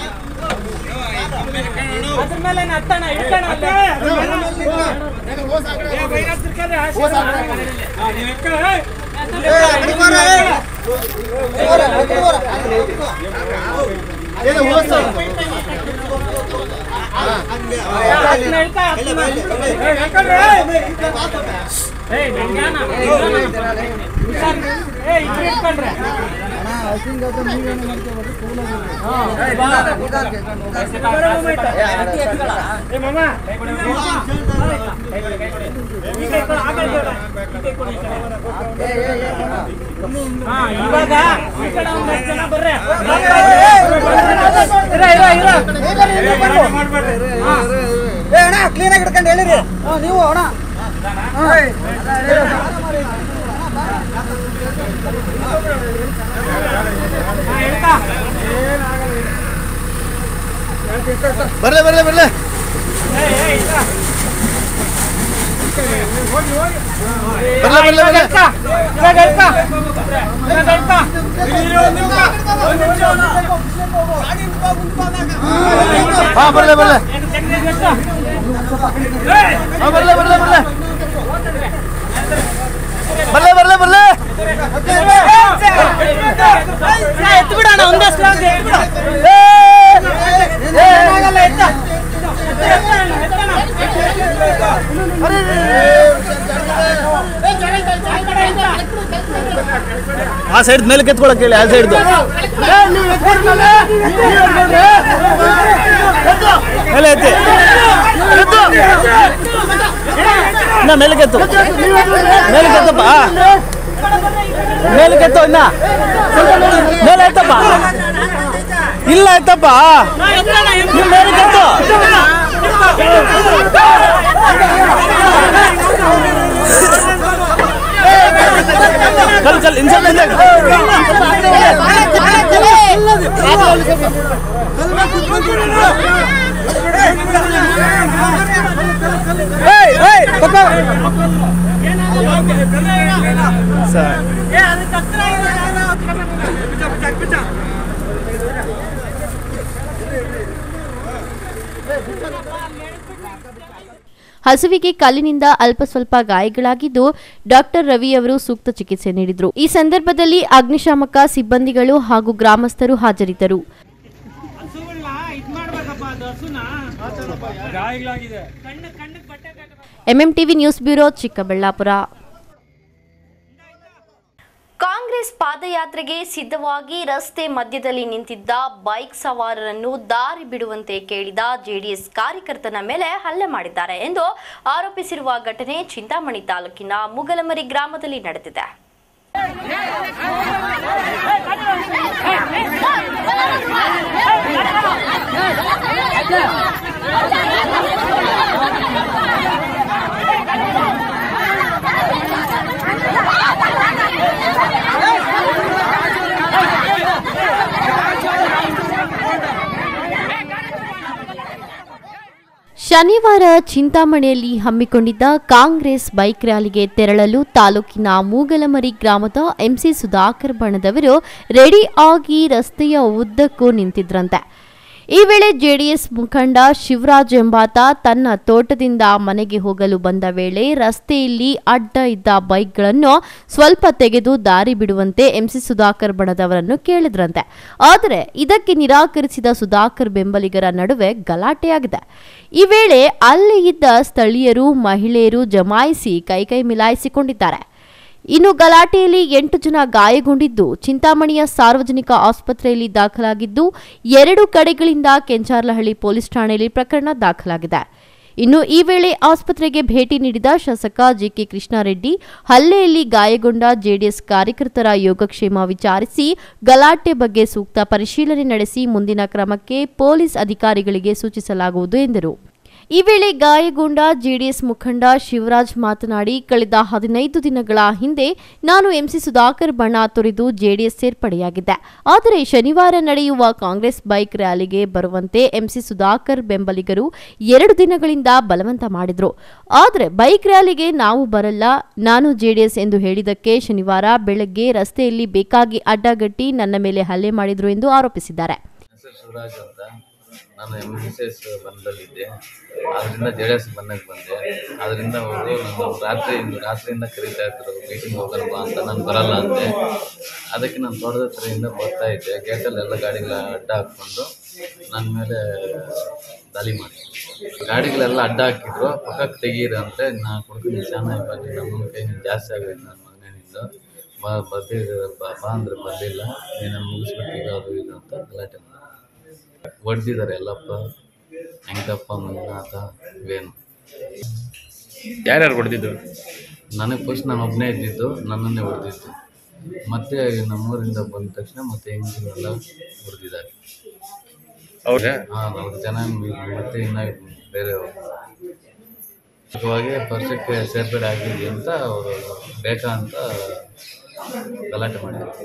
ಕ್ಲೀನಾಗಿ ಹಿಡ್ಕೊಂಡು ಹೇಳಿರಿ ನೀವು ಅಣ್ಣ. ಬರ್ಲೆ ಬರ್ಲೆ ಬರ್ಲೆ ಬರ್ಲೆ ಬರ್ಲೆ ಹಾ ಬರ್ಲೆ ಬರ್ಲೆ ಬರ್ಲೆ ಬರ್ಲೆ ಬರ್ಲೆ ಬರ್ಲೆ ಬರ್ಲೆ ಬರ್ಲೆ ಎತ್ತು ಬಿಡೋಣ ಒಂದಷ್ಟು ಆ ಸೈಡ್ ಮೇಲೆ ಕೆತ್ಕೊಳಕ್ ಹೇಳಿ. ಆ ಸೈಡ್ ಮೇಲೆ ಎತ್ತಿ ಇನ್ನ ಮೇಲೆ ಕೆತ್ತು ಮೇಲೆ ಕೆತ್ತಪ್ಪ ಮೇಲೆ ಕೆತ್ತು ಇನ್ನ ಮೇಲೆ ಎತ್ತಪ್ಪ ಇಲ್ಲ ಎತ್ತಪ್ಪ ಮೇಲೆ ಕೆತ್ತು ಕಲ್ ಕಲ್ ಇನ್ಸಲ್ ಹಸುವಿಗೆ ಕಲ್ಲಿನಿಂದ ಅಲ್ಪ ಸ್ವಲ್ಪ ಗಾಯಗಳಾಗಿದ್ದು ಡಾಕ್ಟರ್ ರವಿ ಅವರು ಸೂಕ್ತ ಚಿಕಿತ್ಸೆ ನೀಡಿದರು. ಈ ಸಂದರ್ಭದಲ್ಲಿ ಅಗ್ನಿಶಾಮಕ ಸಿಬ್ಬಂದಿಗಳು ಹಾಗೂ ಗ್ರಾಮಸ್ಥರು ಹಾಜರಿದ್ದರು. MMTV news bureau, Chikkaballapur. Congress ಪಾದಯಾತ್ರೆಗೆ ಸಿದ್ಧವಾಗಿ ರಸ್ತೆ ಮಧ್ಯದಲ್ಲಿ ನಿಂತಿದ್ದ ಬೈಕ್ ಸವಾರರನ್ನು ದಾರಿ ಬಿಡುವಂತೆ ಕೇಳಿದ ಜೆಡಿಎಸ್ ಕಾರ್ಯಕರ್ತನ ಮೇಲೆ ಹಲ್ಲೆ ಮಾಡಿದ್ದಾರೆ ಎಂದು ಆರೋಪಿಸಿರುವ ಘಟನೆ ಚಿಂತಾಮಣಿ ತಾಲೂಕಿನ ಮುಗಲಮರಿ ಗ್ರಾಮದಲ್ಲಿ ನಡೆದಿದೆ. ಶನಿವಾರ ಚಿಂತಾಮಣಿಯಲ್ಲಿ ಹಮ್ಮಿಕೊಂಡಿದ್ದ ಕಾಂಗ್ರೆಸ್ ಬೈಕ್ ರ್ಯಾಲಿಗೆ ತೆರಳಲು ತಾಲೂಕಿನ ಮೂಗಲಮರಿ ಗ್ರಾಮದ ಎಂಸಿ ಸುಧಾಕರ್ ಬಣದವರು ರೆಡಿ ಆಗಿ ರಸ್ತೆಯ ಉದ್ದಕ್ಕೂ ನಿಂತಿದ್ರಂತೆ. ಈ ವೇಳೆ ಜೆಡಿಎಸ್ ಮುಖಂಡ ಶಿವರಾಜ್ ಎಂಬಾತ ತನ್ನ ತೋಟದಿಂದ ಮನೆಗೆ ಹೋಗಲು ಬಂದ ವೇಳೆ ರಸ್ತೆಯಲ್ಲಿ ಅಡ್ಡ ಇದ್ದ ಬೈಕ್ಗಳನ್ನು ಸ್ವಲ್ಪ ತೆಗೆದು ದಾರಿ ಬಿಡುವಂತೆ ಎಂಸಿ ಸುಧಾಕರ್ ಬಣದವರನ್ನು ಕೇಳಿದ್ರಂತೆ. ಆದರೆ ಇದಕ್ಕೆ ನಿರಾಕರಿಸಿದ ಸುಧಾಕರ್ ಬೆಂಬಲಿಗರ ನಡುವೆ ಗಲಾಟೆಯಾಗಿದೆ. ಈ ವೇಳೆ ಅಲ್ಲಿ ಇದ್ದ ಸ್ಥಳೀಯರು ಮಹಿಳೆಯರು ಜಮಾಯಿಸಿ ಕೈ ಮಿಲಾಯಿಸಿಕೊಂಡಿದ್ದಾರೆ. ಇನ್ನು ಗಲಾಟೆಯಲ್ಲಿ 8 ಜನ ಗಾಯಗೊಂಡಿದ್ದು ಚಿಂತಾಮಣಿಯ ಸಾರ್ವಜನಿಕ ಆಸ್ಪತ್ರೆಯಲ್ಲಿ ದಾಖಲಾಗಿದ್ದು 2 ಕಡೆಗಳಿಂದ ಕೆಂಚಾರ್ಲಹಳ್ಳಿ ಪೊಲೀಸ್ ಠಾಣೆಯಲ್ಲಿ ಪ್ರಕರಣ ದಾಖಲಾಗಿದೆ. ಇನ್ನು ಈ ವೇಳೆ ಆಸ್ಪತ್ರೆಗೆ ಭೇಟಿ ನೀಡಿದ ಶಾಸಕ ಜಿಕೆ ಕೃಷ್ಣಾರೆಡ್ಡಿ ಹಲ್ಲೆಯಲ್ಲಿ ಗಾಯಗೊಂಡ ಜೆಡಿಎಸ್ ಕಾರ್ಯಕರ್ತರ ಯೋಗಕ್ಷೇಮ ವಿಚಾರಿಸಿ ಗಲಾಟೆ ಬಗ್ಗೆ ಸೂಕ್ತ ಪರಿಶೀಲನೆ ನಡೆಸಿ ಮುಂದಿನ ಕ್ರಮಕ್ಕೆ ಪೊಲೀಸ್ ಅಧಿಕಾರಿಗಳಿಗೆ ಸೂಚಿಸಲಾಗುವುದು ಎಂದರು. ಈ ವೇಳೆ ಗಾಯಗೊಂಡ ಜೆಡಿಎಸ್ ಮುಖಂಡ ಶಿವರಾಜ್ ಮಾತನಾಡಿ, ಕಳೆದ 15 ದಿನಗಳ ಹಿಂದೆ ನಾನು ಎಂಸಿ ಸುಧಾಕರ್ ಬಣ್ಣ ತೊರೆದು ಜೆಡಿಎಸ್ ಸೇರ್ಪಡೆಯಾಗಿದ್ದೆ. ಆದರೆ ಶನಿವಾರ ನಡೆಯುವ ಕಾಂಗ್ರೆಸ್ ಬೈಕ್ ರ್ಯಾಲಿಗೆ ಬರುವಂತೆ ಎಂಸಿ ಸುಧಾಕರ್ ಬೆಂಬಲಿಗರು 2 ದಿನಗಳಿಂದ ಬಲವಂತ ಮಾಡಿದ್ರು. ಆದರೆ ಬೈಕ್ ರ್ಯಾಲಿಗೆ ನಾವು ಬರಲ್ಲ, ನಾನು ಜೆಡಿಎಸ್ ಎಂದು ಹೇಳಿದ್ದಕ್ಕೆ ಶನಿವಾರ ಬೆಳಗ್ಗೆ ರಸ್ತೆಯಲ್ಲಿ ಬೇಕಾಗಿ ಅಡ್ಡಗಟ್ಟಿ ನನ್ನ ಮೇಲೆ ಹಲ್ಲೆ ಮಾಡಿದ್ರು ಎಂದು ಆರೋಪಿಸಿದ್ದಾರೆ. ನಾನು MCS ಬಂದಲ್ಲಿದ್ದೆ, ಆದ್ದರಿಂದ JDS ಬಂದಾಗ ಬಂದೆ. ಅದರಿಂದ ಅವರು ನಾನು ರಾತ್ರಿಯಿಂದ ಕರೀತಾ ಇದ್ರು, ಮೀಟಿಂಗ್ ಹೋಗಲ್ವಾ ಅಂತ. ನಾನು ಬರಲ್ಲ ಅಂದೆ. ಅದಕ್ಕೆ ನಾನು ತೋಟದ ಹತ್ರದಿಂದ ಬರ್ತಾ ಇದ್ದೆ. ಗೇಟಲ್ಲೆಲ್ಲ ಗಾಡಿಗಳ ಅಡ್ಡ ಹಾಕ್ಕೊಂಡು ನನ್ನ ಮೇಲೆ ದಾಳಿ ಮಾಡಿದ್ರು. ಗಾಡಿಗಳೆಲ್ಲ ಅಡ್ಡ ಹಾಕಿದ್ರು, ಪಕ್ಕಕ್ಕೆ ತೆಗೀರು ಅಂತ. ನಾನು ಕೊಡ್ತೀನಿ ಚೆನ್ನಾಗಿ ಬರಲಿ, ನಮ್ಮ ಕೈ ಜಾಸ್ತಿ ಆಗೈತೆ ನನ್ನ ಮಗನಿಂದ, ಬಾ ಅಂದರೆ ಬರಲಿಲ್ಲ, ನೀನು ಮುಗಿಸ್ಬಿಟ್ಟಿಗ ಅದು ಇದು ಅಂತ ಗಲಾಟೆ ಮಾಡಿ ಹೊಡೆದಿದ್ದಾರೆ. ಎಲ್ಲಪ್ಪ, ಹೆಂಗಪ್ಪ, ಮಂಜುನಾಥ, ವೇಣು. ಯಾರ್ಯಾರು ಹೊಡೆದಿದ್ದು? ನನಗೆ ಫಸ್ಟ್ ನಾನು ಒಬ್ಬನೇ ಇದ್ದಿದ್ದು, ನನ್ನನ್ನೇ ಹೊಡೆದಿದ್ದು. ಮತ್ತೆ ನಮ್ಮೂರಿಂದ ಬಂದ ತಕ್ಷಣ ಮತ್ತೆ ಹೆಂಗಸರೆಲ್ಲ ಹೊಡೆದಿದ್ದಾರೆ. ಹೌದಾ? 4 ಜನ ಮತ್ತೆ ಇನ್ನು ಬೇರೆಯವರು ಪಕ್ಷಕ್ಕೆ ಸೇರ್ಪಡೆ ಆಗಿದೆ ಅಂತ ಅವರು ಬೇಕಾ ಅಂತ ಗಲಾಟೆ ಮಾಡಿದ್ದಾರೆ.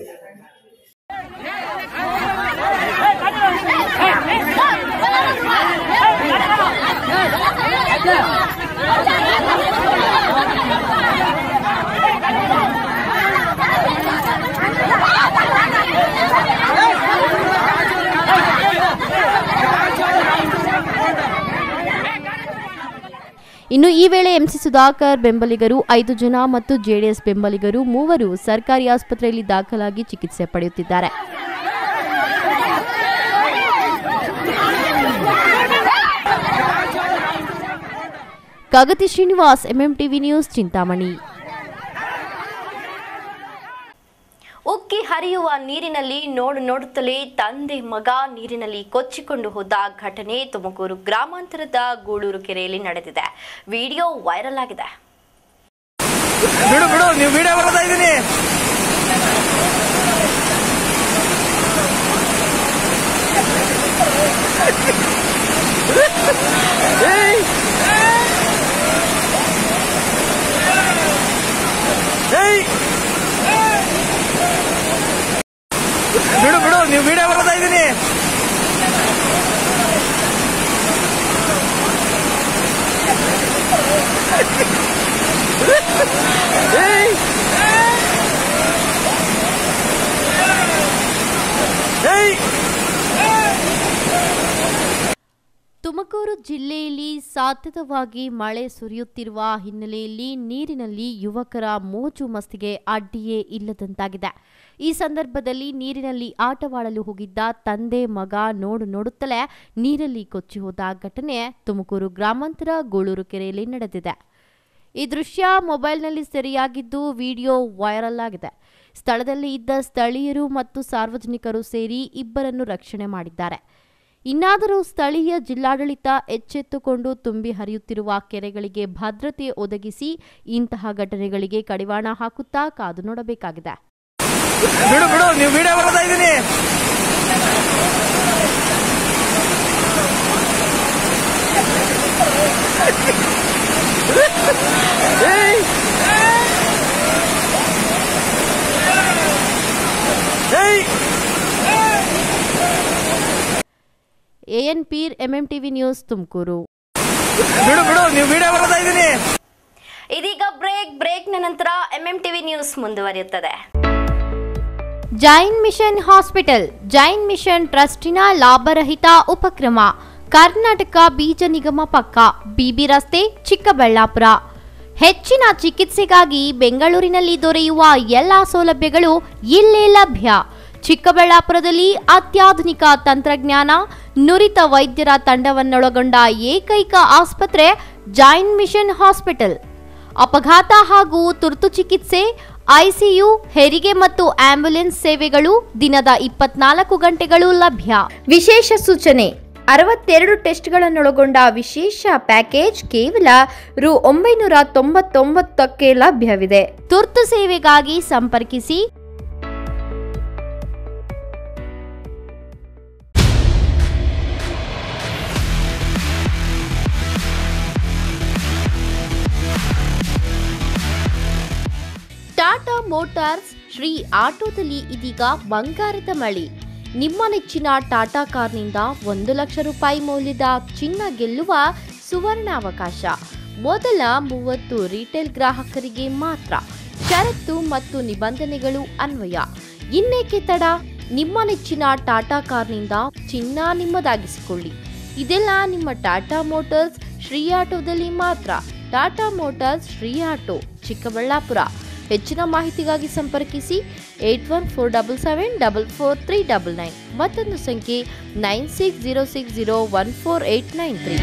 ಇನ್ನು ಈ ವೇಳೆ ಎಂಸಿ ಸುಧಾಕರ್ ಬೆಂಬಲಿಗರು 5 ಜನ ಮತ್ತು ಜೆಡಿಎಸ್ ಬೆಂಬಲಿಗರು 3 ಸರ್ಕಾರಿ ಆಸ್ಪತ್ರೆಯಲ್ಲಿ ದಾಖಲಾಗಿ ಚಿಕಿತ್ಸೆ ಪಡೆಯುತ್ತಿದ್ದಾರೆ. Kagati Srinivas, MMTV news, Chintamani. ಉಕ್ಕಿ ಹರಿಯುವ ನೀರಿನಲ್ಲಿ ನೋಡುತ್ತಲೇ ತಂದೆ ಮಗ ನೀರಿನಲ್ಲಿ ಕೊಚ್ಚಿಕೊಂಡು ಹೋದ ಘಟನೆ ತುಮಕೂರು ಗ್ರಾಮಾಂತರದ ಗೂಳೂರು ಕೆರೆಯಲ್ಲಿ ನಡೆದಿದೆ. ವಿಡಿಯೋ ವೈರಲ್ ಆಗಿದೆ. ನೀವು ವಿಡಿಯೋ ಬರ್ತಾ ಇದ್ದೀನಿ. ತುಮಕೂರು ಜಿಲ್ಲೆಯಲ್ಲಿ ಸತತವಾಗಿ ಮಳೆ ಸುರಿಯುತ್ತಿರುವ ಹಿನ್ನೆಲೆಯಲ್ಲಿ ನೀರಿನಲ್ಲಿ ಯುವಕರ ಮೋಜು ಮಸ್ತಿಗೆ ಅಡ್ಡಿಯೇ ಇಲ್ಲದಂತಾಗಿದೆ. ಈ ಸಂದರ್ಭದಲ್ಲಿ ನೀರಿನಲ್ಲಿ ಆಟವಾಡಲು ಹೋಗಿದ್ದ ತಂದೆ ಮಗ ನೋಡುತ್ತಲೇ ನೀರಲ್ಲಿ ಕೊಚ್ಚಿ ಹೋದ ಘಟನೆ ತುಮಕೂರು ಗ್ರಾಮಾಂತರ ಗೂಳೂರು ಕೆರೆಯಲ್ಲಿ ನಡೆದಿದೆ. ಈ ದೃಶ್ಯ ಮೊಬೈಲ್ನಲ್ಲಿ ಸೆರೆಯಾಗಿದ್ದು ವಿಡಿಯೋ ವೈರಲ್ ಆಗಿದೆ. ಸ್ಥಳದಲ್ಲಿ ಇದ್ದ ಸ್ಥಳೀಯರು ಮತ್ತು ಸಾರ್ವಜನಿಕರು ಸೇರಿ ಇಬ್ಬರನ್ನು ರಕ್ಷಣೆ ಮಾಡಿದ್ದಾರೆ. ಇನ್ನಾದರೂ ಸ್ಥಳೀಯ ಜಿಲ್ಲಾಡಳಿತ ಎಚ್ಚೆತ್ತುಕೊಂಡು ತುಂಬಿ ಹರಿಯುತ್ತಿರುವ ಕೆರೆಗಳಿಗೆ ಭದ್ರತೆ ಒದಗಿಸಿ ಇಂತಹ ಘಟನೆಗಳಿಗೆ ಕಡಿವಾಣ ಹಾಕುತ್ತಾ ಕಾದು ನೋಡಬೇಕಾಗಿದೆ. AN Peer, MMTV news, Tumakuru. ಇದೀಗ ಬ್ರೇಕ್ನ ನಂತರ MMTV ನ್ಯೂಸ್ ಮುಂದುವರಿಯುತ್ತದೆ. Jain mission hospital, Jain mission ಟ್ರಸ್ಟಿನ ಲಾಭರಹಿತ ಉಪಕ್ರಮ. ಕರ್ನಾಟಕ ಬೀಜ ನಿಗಮ ಪಕ್ಕ, BB ರಸ್ತೆ, ಚಿಕ್ಕಬಳ್ಳಾಪುರ. ಹೆಚ್ಚಿನ ಚಿಕಿತ್ಸೆಗಾಗಿ ಬೆಂಗಳೂರಿನಲ್ಲಿ ದೊರೆಯುವ ಎಲ್ಲಾ ಸೌಲಭ್ಯಗಳು ಇಲ್ಲೇ ಲಭ್ಯ. ಚಿಕ್ಕಬಳ್ಳಾಪುರದಲ್ಲಿ ಅತ್ಯಾಧುನಿಕ ತಂತ್ರಜ್ಞಾನ, ನುರಿತ ವೈದ್ಯರ ತಂಡವನ್ನೊಳಗೊಂಡ ಏಕೈಕ ಆಸ್ಪತ್ರೆ ಜೈನ್ ಮಿಷನ್ ಹಾಸ್ಪಿಟಲ್. ಅಪಘಾತ ಹಾಗೂ ತುರ್ತು ಚಿಕಿತ್ಸೆ, ಐಸಿಯು, ಹೆರಿಗೆ ಮತ್ತು ಆಂಬ್ಯುಲೆನ್ಸ್ ಸೇವೆಗಳು ದಿನದ 24 ಗಂಟೆಗಳು ಲಭ್ಯ. ವಿಶೇಷ ಸೂಚನೆ: 62 ಟೆಸ್ಟ್ಗಳನ್ನೊಳಗೊಂಡ ವಿಶೇಷ ಪ್ಯಾಕೇಜ್ ಕೇವಲ ರು. 999ಕ್ಕೆ ಲಭ್ಯವಿದೆ. ತುರ್ತು ಸೇವೆಗಾಗಿ ಸಂಪರ್ಕಿಸಿ ಟಾಟಾ ಮೋಟಾರ್ಸ್. ಶ್ರೀ ಆಟೋದಲ್ಲಿ ಇದೀಗ ಬಂಗಾರದ ಮಳಿ. ನಿಮ್ಮ ನೆಚ್ಚಿನ ಟಾಟಾ ಕಾರ್ನಿಂದ 1 ಲಕ್ಷ ರೂಪಾಯಿ ಮೌಲ್ಯದ ಚಿನ್ನ ಗೆಲ್ಲುವ ಸುವರ್ಣಾವಕಾಶ. ಮೊದಲ 30 ರಿಟೇಲ್ ಗ್ರಾಹಕರಿಗೆ ಮಾತ್ರ. ಷರತ್ತು ಮತ್ತು ನಿಬಂಧನೆಗಳು ಅನ್ವಯ. ಇನ್ನೇಕೆ ತಡ? ನಿಮ್ಮ ನೆಚ್ಚಿನ ಟಾಟಾ ಕಾರ್ನಿಂದ ಚಿನ್ನ ನಿಮ್ಮದಾಗಿಸಿಕೊಳ್ಳಿ. ಇದೆಲ್ಲ ನಿಮ್ಮ ಟಾಟಾ ಮೋಟಾರ್ಸ್ ಶ್ರೀ ಆಟೋದಲ್ಲಿ ಮಾತ್ರ. Tata motors Shri auto, Chikkaballapur. ಹೆಚ್ಚಿನ ಮಾಹಿತಿಗಾಗಿ ಸಂಪರ್ಕಿಸಿ 8147744399. ಮತ್ತೊಂದು ಸಂಖ್ಯೆ 9606014893.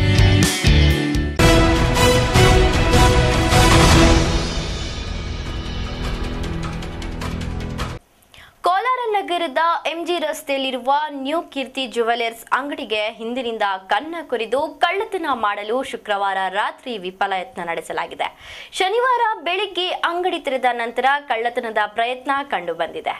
ಕೋಲಾರ ನಗರದ ಎಂಜಿ ರಸ್ತೆಯಲ್ಲಿರುವ ನ್ಯೂ ಕೀರ್ತಿ ಜ್ಯುವೆಲರ್ಸ್ ಅಂಗಡಿಗೆ ಹಿಂದಿನಿಂದ ಕನ್ನ ಕೊರೆದು ಕಳ್ಳತನ ಮಾಡಲು ಶುಕ್ರವಾರ ರಾತ್ರಿ ವಿಫಲ ಯತ್ನ ನಡೆಸಲಾಗಿದೆ. ಶನಿವಾರ ಬೆಳಿಗ್ಗೆ ಅಂಗಡಿ ತೆರೆದ ನಂತರ ಕಳ್ಳತನದ ಪ್ರಯತ್ನ ಕಂಡುಬಂದಿದೆ.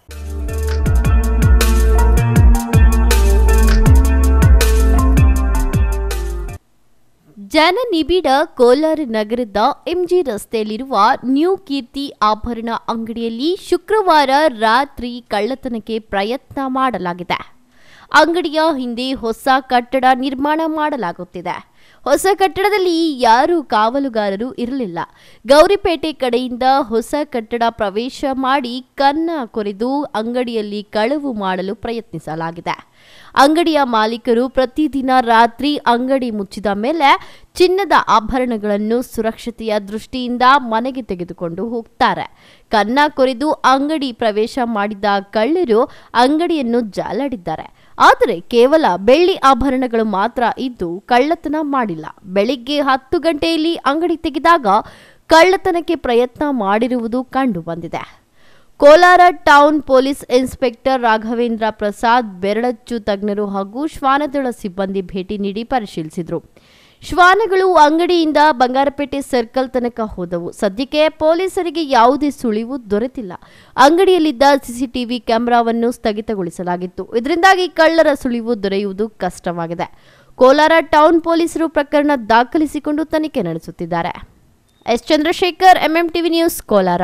ಜನನಿಬಿಡ ಕೋಲಾರ ನಗರದ ಎಂಜಿ ರಸ್ತೆಯಲ್ಲಿರುವ ನ್ಯೂ ಕೀರ್ತಿ ಆಭರಣ ಅಂಗಡಿಯಲ್ಲಿ ಶುಕ್ರವಾರ ರಾತ್ರಿ ಕಳ್ಳತನಕ್ಕೆ ಪ್ರಯತ್ನ ಮಾಡಲಾಗಿದೆ. ಅಂಗಡಿಯ ಹಿಂದೆ ಹೊಸ ಕಟ್ಟಡ ನಿರ್ಮಾಣ ಮಾಡಲಾಗುತ್ತಿದೆ. ಹೊಸ ಕಟ್ಟಡದಲ್ಲಿ ಯಾರೂ ಕಾವಲುಗಾರರು ಇರಲಿಲ್ಲ. ಗೌರಿಪೇಟೆ ಕಡೆಯಿಂದ ಹೊಸ ಕಟ್ಟಡ ಪ್ರವೇಶ ಮಾಡಿ ಕನ್ನ ಕೊರೆದು ಅಂಗಡಿಯಲ್ಲಿ ಕಳವು ಮಾಡಲು ಪ್ರಯತ್ನಿಸಲಾಗಿದೆ. ಅಂಗಡಿಯ ಮಾಲೀಕರು ಪ್ರತಿದಿನ ರಾತ್ರಿ ಅಂಗಡಿ ಮುಚ್ಚಿದ ಮೇಲೆ ಚಿನ್ನದ ಆಭರಣಗಳನ್ನು ಸುರಕ್ಷತೆಯ ದೃಷ್ಟಿಯಿಂದ ಮನೆಗೆ ತೆಗೆದುಕೊಂಡು ಹೋಗ್ತಾರೆ. ಕನ್ನ ಕೊರೆದು ಅಂಗಡಿ ಪ್ರವೇಶ ಮಾಡಿದ ಕಳ್ಳರು ಅಂಗಡಿಯನ್ನು ಜಾಲಾಡಿದ್ದಾರೆ. ಆದರೆ ಕೇವಲ ಬೆಳ್ಳಿ ಆಭರಣಗಳು ಮಾತ್ರ ಇದ್ದು ಕಳ್ಳತನ ಮಾಡಿಲ್ಲ. ಬೆಳಿಗ್ಗೆ 10 ಗಂಟೆಯಲ್ಲಿ ಅಂಗಡಿ ತೆಗೆದಾಗ ಕಳ್ಳತನಕ್ಕೆ ಪ್ರಯತ್ನ ಮಾಡಿರುವುದು ಕಂಡುಬಂದಿದೆ. Kolar town police inspector Raghavendra Prasad ಬೆರಳಚ್ಚು ತಜ್ಞರು ಹಾಗೂ ಶ್ವಾನದಳ ಸಿಬ್ಬಂದಿ ಭೇಟಿ ನೀಡಿ ಪರಿಶೀಲಿಸಿದರು. ಶ್ವಾನಗಳು ಅಂಗಡಿಯಿಂದ ಬಂಗಾರಪೇಟೆ ಸರ್ಕಲ್ ತನಕ ಹೋದವು. ಸದ್ಯಕ್ಕೆ ಪೊಲೀಸರಿಗೆ ಯಾವುದೇ ಸುಳಿವು ದೊರೆತಿಲ್ಲ. ಅಂಗಡಿಯಲ್ಲಿದ್ದ ಸಿಸಿಟಿವಿ ಕ್ಯಾಮೆರಾವನ್ನು ಸ್ಥಗಿತಗೊಳಿಸಲಾಗಿತ್ತು. ಇದರಿಂದಾಗಿ ಕಳ್ಳರ ಸುಳಿವು ದೊರೆಯುವುದು ಕಷ್ಟವಾಗಿದೆ. ಕೋಲಾರ ಟೌನ್ ಪೊಲೀಸರು ಪ್ರಕರಣ ದಾಖಲಿಸಿಕೊಂಡು ತನಿಖೆ ನಡೆಸುತ್ತಿದ್ದಾರೆ. S Chandrashekar, MMTV news, Kolar.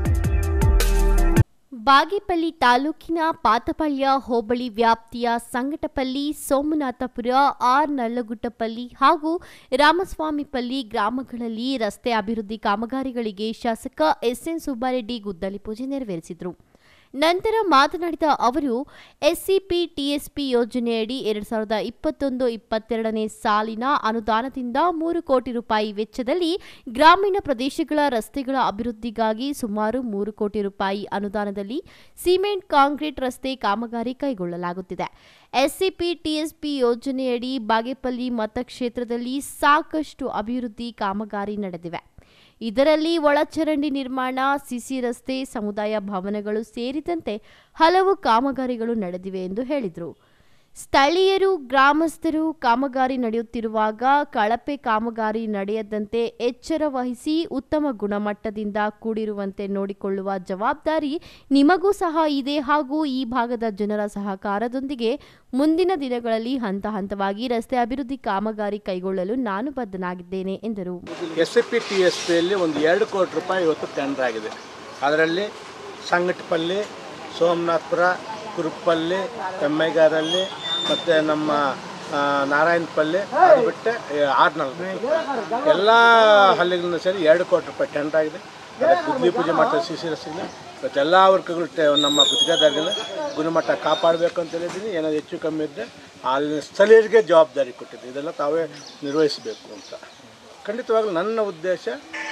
Bagepalli ತಾಲೂಕಿನ ಪಾತಪಾಳ್ಯ ಹೋಬಳಿ ವ್ಯಾಪ್ತಿಯ ಸಂಗಟಪಲ್ಲಿ, ಸೋಮನಾಥಪುರ, ಆರ್ ನಲ್ಲಗುಟ್ಟಪಲ್ಲಿ ಹಾಗೂ ರಾಮಸ್ವಾಮಿಪಲ್ಲಿ ಗ್ರಾಮಗಳಲ್ಲಿ ರಸ್ತೆ ಅಭಿವೃದ್ಧಿ ಕಾಮಗಾರಿಗಳಿಗೆ ಶಾಸಕ ಎಸ್ಎನ್ ಸುಬ್ಬಾರೆಡ್ಡಿ ಗುದ್ದಲಿ ಪೂಜೆ ನೆರವೇರಿಸಿದರು. ನಂತರ ಮಾತನಾಡಿದ ಅವರು, ಎಸ್ಸಿಪಿ ಟಿಎಸ್ಪಿ ಯೋಜನೆಯಡಿ 2021-22ನೇ ಸಾಲಿನ ಅನುದಾನದಿಂದ 3 ಕೋಟಿ ರೂಪಾಯಿ ವೆಚ್ಚದಲ್ಲಿ ಗ್ರಾಮೀಣ ಪ್ರದೇಶಗಳ ರಸ್ತೆಗಳ ಅಭಿವೃದ್ಧಿಗಾಗಿ ಸುಮಾರು 3 ಕೋಟಿ ರೂಪಾಯಿ ಅನುದಾನದಲ್ಲಿ ಸಿಮೆಂಟ್ ಕಾಂಕ್ರೀಟ್ ರಸ್ತೆ ಕಾಮಗಾರಿ ಕೈಗೊಳ್ಳಲಾಗುತ್ತಿದೆ. ಎಸ್ಸಿಪಿ ಟಿಎಸ್ಪಿ ಯೋಜನೆಯಡಿ ಬಾಗೇಪಲ್ಲಿ ಮತಕ್ಷೇತ್ರದಲ್ಲಿ ಸಾಕಷ್ಟು ಅಭಿವೃದ್ಧಿ ಕಾಮಗಾರಿ ನಡೆದಿವೆ. ಇದರಲ್ಲಿ ಒಳಚರಂಡಿ ನಿರ್ಮಾಣ, ಸಿಸಿ ರಸ್ತೆ, ಸಮುದಾಯ ಭವನಗಳು ಸೇರಿದಂತೆ ಹಲವು ಕಾಮಗಾರಿಗಳು ನಡೆದಿವೆ ಎಂದು ಹೇಳಿದರು. ಸ್ಥಳೀಯರು, ಗ್ರಾಮಸ್ಥರು ಕಾಮಗಾರಿ ನಡೆಯುತ್ತಿರುವಾಗ ಕಳಪೆ ಕಾಮಗಾರಿ ನಡೆಯದಂತೆ ಎಚ್ಚರ ವಹಿಸಿ ಉತ್ತಮ ಗುಣಮಟ್ಟದಿಂದ ಕೂಡಿರುವಂತೆ ನೋಡಿಕೊಳ್ಳುವ ಜವಾಬ್ದಾರಿ ನಿಮಗೂ ಸಹ ಇದೆ ಹಾಗೂ ಈ ಭಾಗದ ಜನರ ಸಹಕಾರದೊಂದಿಗೆ ಮುಂದಿನ ದಿನಗಳಲ್ಲಿ ಹಂತ ಹಂತವಾಗಿ ರಸ್ತೆ ಅಭಿವೃದ್ಧಿ ಕಾಮಗಾರಿ ಕೈಗೊಳ್ಳಲು ನಾನು ಬದ್ಧನಾಗಿದ್ದೇನೆ ಎಂದರು. ಎಸ್ಸಿಪಿ ಟಿಎಸ್ಪಿಯಲ್ಲಿ ಒಂದು 2 ಕೋಟಿ ರೂಪಾಯಿ ಇವತ್ತು ಟೆಂಡರ್ ಆಗಿದೆ. ಅದರಲ್ಲಿ ಸಂಗಟಪಲ್ಲಿ, ಸೋಮನಾಥಪುರ, ಕುರುಪಲ್ಲಿ, ಕೆಮ್ಮೆಗಾರಲ್ಲಿ ಮತ್ತು ನಮ್ಮ ನಾರಾಯಣಪಲ್ಲಿ, ಅದು ಬಿಟ್ಟೆ ಆರ್ನಲ್ಲು, ಎಲ್ಲ ಹಳ್ಳಿಗಳಿಂದ ಸೇರಿ 2 ಕೋಟಿ ರೂಪಾಯಿ ಟೆಂಡರ್ ಆಗಿದೆ. ಗುದ್ಲಿ ಪೂಜೆ ಮಾಡ್ತಾರೆ ಸಿಸಿ ರಸ್ತೆಗೆ. ಮತ್ತು ಎಲ್ಲ ವರ್ಗಗಳು ನಮ್ಮ ಗುತ್ತಿಗೆದಾರರಿಗೆ ಗುಣಮಟ್ಟ ಕಾಪಾಡಬೇಕು ಅಂತ ಹೇಳಿದ್ದೀನಿ. ಏನಾದ್ರು ಹೆಚ್ಚು ಕಮ್ಮಿ ಇದ್ದರೆ ಅಲ್ಲಿನ ಸ್ಥಳೀಯರಿಗೆ ಜವಾಬ್ದಾರಿ ಕೊಟ್ಟಿದ್ದೆ, ಇದೆಲ್ಲ ತಾವೇ ನಿರ್ವಹಿಸಬೇಕು ಅಂತ. ಖಂಡಿತವಾಗ್ಲೂ ನನ್ನ ಉದ್ದೇಶ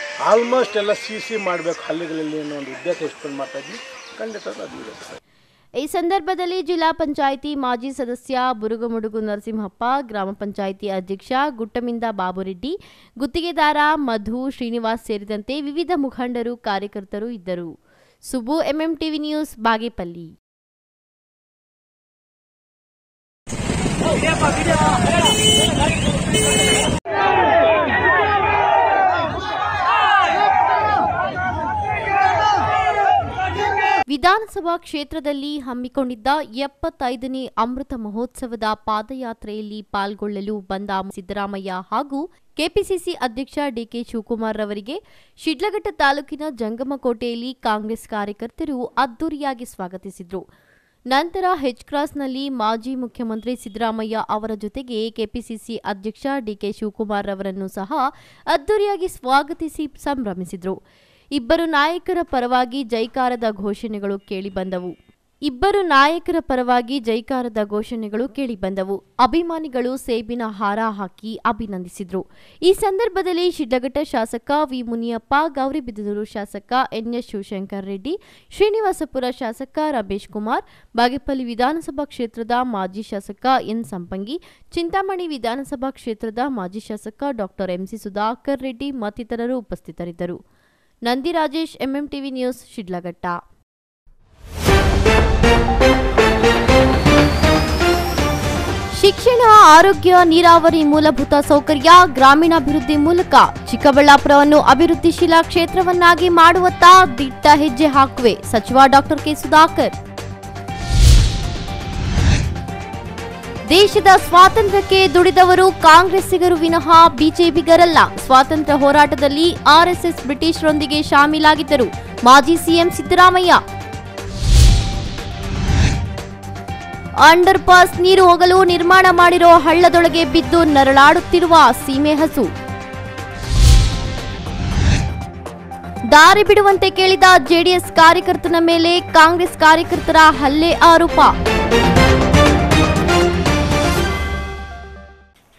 ಆಲ್ಮೋಸ್ಟ್ ಎಲ್ಲ ಸಿಸಿ ಮಾಡಬೇಕು ಹಳ್ಳಿಗಳಲ್ಲಿ ಅನ್ನೋ ಒಂದು ಉದ್ದೇಶ ಇಟ್ಕೊಂಡು ಮಾಡ್ತಾಯಿದ್ವಿ. ಖಂಡಿತವಾಗ್ಲೂ ಅದು ಇದೆ. ಈ ಸಂದರ್ಭದಲ್ಲಿ ಜಿಲ್ಲಾ ಪಂಚಾಯಿತಿ ಮಾಜಿ ಸದಸ್ಯ ಬುರುಗಮುಡುಗು ನರಸಿಂಹಪ್ಪ, ಗ್ರಾಮ ಪಂಚಾಯಿತಿ ಅಧ್ಯಕ್ಷ ಗುಟ್ಟಮಿಂದ ಬಾಬುರೆಡ್ಡಿ, ಗುತ್ತಿಗೆದಾರ ಮಧು ಶ್ರೀನಿವಾಸ್ ಸೇರಿದಂತೆ ವಿವಿಧ ಮುಖಂಡರು ಕಾರ್ಯಕರ್ತರು ಇದ್ದರು. Subu MMTV news Bagepalli. ವಿಧಾನಸಭಾ ಕ್ಷೇತ್ರದಲ್ಲಿ ಹಮ್ಮಿಕೊಂಡಿದ್ದ 75ನೇ ಅಮೃತ ಮಹೋತ್ಸವದ ಪಾದಯಾತ್ರೆಯಲ್ಲಿ ಪಾಲ್ಗೊಳ್ಳಲು ಬಂದ ಸಿದ್ದರಾಮಯ್ಯ ಹಾಗೂ ಕೆಪಿಸಿಸಿ ಅಧ್ಯಕ್ಷ ಡಿಕೆ ಶಿವಕುಮಾರ್ ರವರಿಗೆ ಶಿಡ್ಲಘಟ್ಟ ತಾಲೂಕಿನ ಜಂಗಮಕೋಟೆಯಲ್ಲಿ ಕಾಂಗ್ರೆಸ್ ಕಾರ್ಯಕರ್ತರು ಅದ್ದೂರಿಯಾಗಿ ಸ್ವಾಗತಿಸಿದರು. ನಂತರ ಹೆಚ್ಕ್ರಾಸ್ನಲ್ಲಿ ಮಾಜಿ ಮುಖ್ಯಮಂತ್ರಿ ಸಿದ್ದರಾಮಯ್ಯ ಅವರ ಜೊತೆಗೆ ಕೆಪಿಸಿಸಿ ಅಧ್ಯಕ್ಷ ಡಿಕೆ ಶಿವಕುಮಾರ್ ಅವರನ್ನು ಸಹ ಅದ್ದೂರಿಯಾಗಿ ಸ್ವಾಗತಿಸಿ ಸಂಭ್ರಮಿಸಿದರು. ಇಬ್ಬರು ನಾಯಕರ ಪರವಾಗಿ ಜೈಕಾರದ ಘೋಷಣೆಗಳು ಕೇಳಿಬಂದವು. ಅಭಿಮಾನಿಗಳು ಸೇಬಿನ ಹಾರ ಹಾಕಿ ಅಭಿನಂದಿಸಿದರು. ಈ ಸಂದರ್ಭದಲ್ಲಿ ಶಿಡ್ಲಘಟ್ಟ ಶಾಸಕ ವಿ ಮುನಿಯಪ್ಪ, ಗೌರಿಬಿದನೂರು ಶಾಸಕ ಎನ್ಎಸ್ ಶಿವಶಂಕರ್ ರೆಡ್ಡಿ, ಶ್ರೀನಿವಾಸಪುರ ಶಾಸಕ ರಮೇಶ್ ಕುಮಾರ್, ಬಾಗೇಪಲ್ಲಿ ವಿಧಾನಸಭಾ ಕ್ಷೇತ್ರದ ಮಾಜಿ ಶಾಸಕ ಎನ್ ಸಂಪಂಗಿ, ಚಿಂತಾಮಣಿ ವಿಧಾನಸಭಾ ಕ್ಷೇತ್ರದ ಮಾಜಿ ಶಾಸಕ ಡಾಕ್ಟರ್ ಎಂಸಿ ಸುಧಾಕರ್ ರೆಡ್ಡಿ ಮತ್ತಿತರರು ಉಪಸ್ಥಿತರಿದ್ದರು. Nandi Rajesh, MMTV news, Shidlaghatta. ಶಿಕ್ಷಣ, ಆರೋಗ್ಯ, ನೀರಾವರಿ, ಮೂಲಭೂತ ಸೌಕರ್ಯ, ಗ್ರಾಮೀಣಾಭಿವೃದ್ಧಿ ಮೂಲಕ ಚಿಕ್ಕಬಳ್ಳಾಪುರವನ್ನು ಅಭಿವೃದ್ಧಿಶೀಲ ಕ್ಷೇತ್ರವನ್ನಾಗಿ ಮಾಡುವತ್ತ ದಿಟ್ಟ ಹೆಜ್ಜೆ ಹಾಕುವೆ ಸಚಿವ ಡಾಕ್ಟರ್ ಕೆ ಸುಧಾಕರ್. ದೇಶದ ಸ್ವಾತಂತ್ರ್ಯಕ್ಕೆ ದುಡಿದವರು ಕಾಂಗ್ರೆಸ್ಸಿಗರು ವಿನಃ ಬಿಜೆಪಿಗರಲ್ಲ. ಸ್ವಾತಂತ್ರ್ಯ ಹೋರಾಟದಲ್ಲಿ ಆರ್ಎಸ್ಎಸ್ ಬ್ರಿಟಿಷರೊಂದಿಗೆ ಶಾಮೀಲಾಗಿದ್ದರು. ಮಾಜಿ ಸಿಎಂ ಸಿದ್ದರಾಮಯ್ಯ. ಅಂಡರ್ ಪಾಸ್ ನೀರು ಹೋಗಲು ನಿರ್ಮಾಣ ಮಾಡಿರೋ ಹಳ್ಳದೊಳಗೆ ಬಿದ್ದು ನರಳಾಡುತ್ತಿರುವ ಸೀಮೆ ಹಸು. ದಾರಿ ಬಿಡುವಂತೆ ಕೇಳಿದ ಜೆಡಿಎಸ್ ಕಾರ್ಯಕರ್ತನ ಮೇಲೆ ಕಾಂಗ್ರೆಸ್ ಕಾರ್ಯಕರ್ತರ ಹಲ್ಲೆ ಆರೋಪ.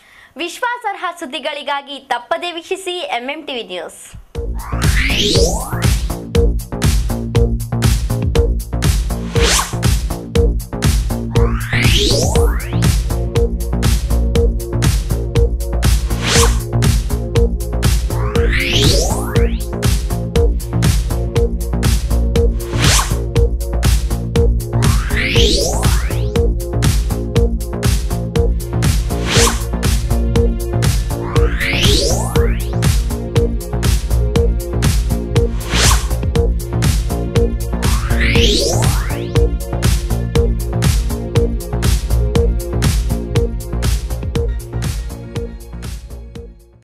ವಿಶ್ವಾಸಾರ್ಹ ಸುದ್ದಿಗಳಿಗಾಗಿ ತಪ್ಪದೇ ವೀಕ್ಷಿಸಿ ಎಂಎಂಟಿವಿ ನ್ಯೂಸ್.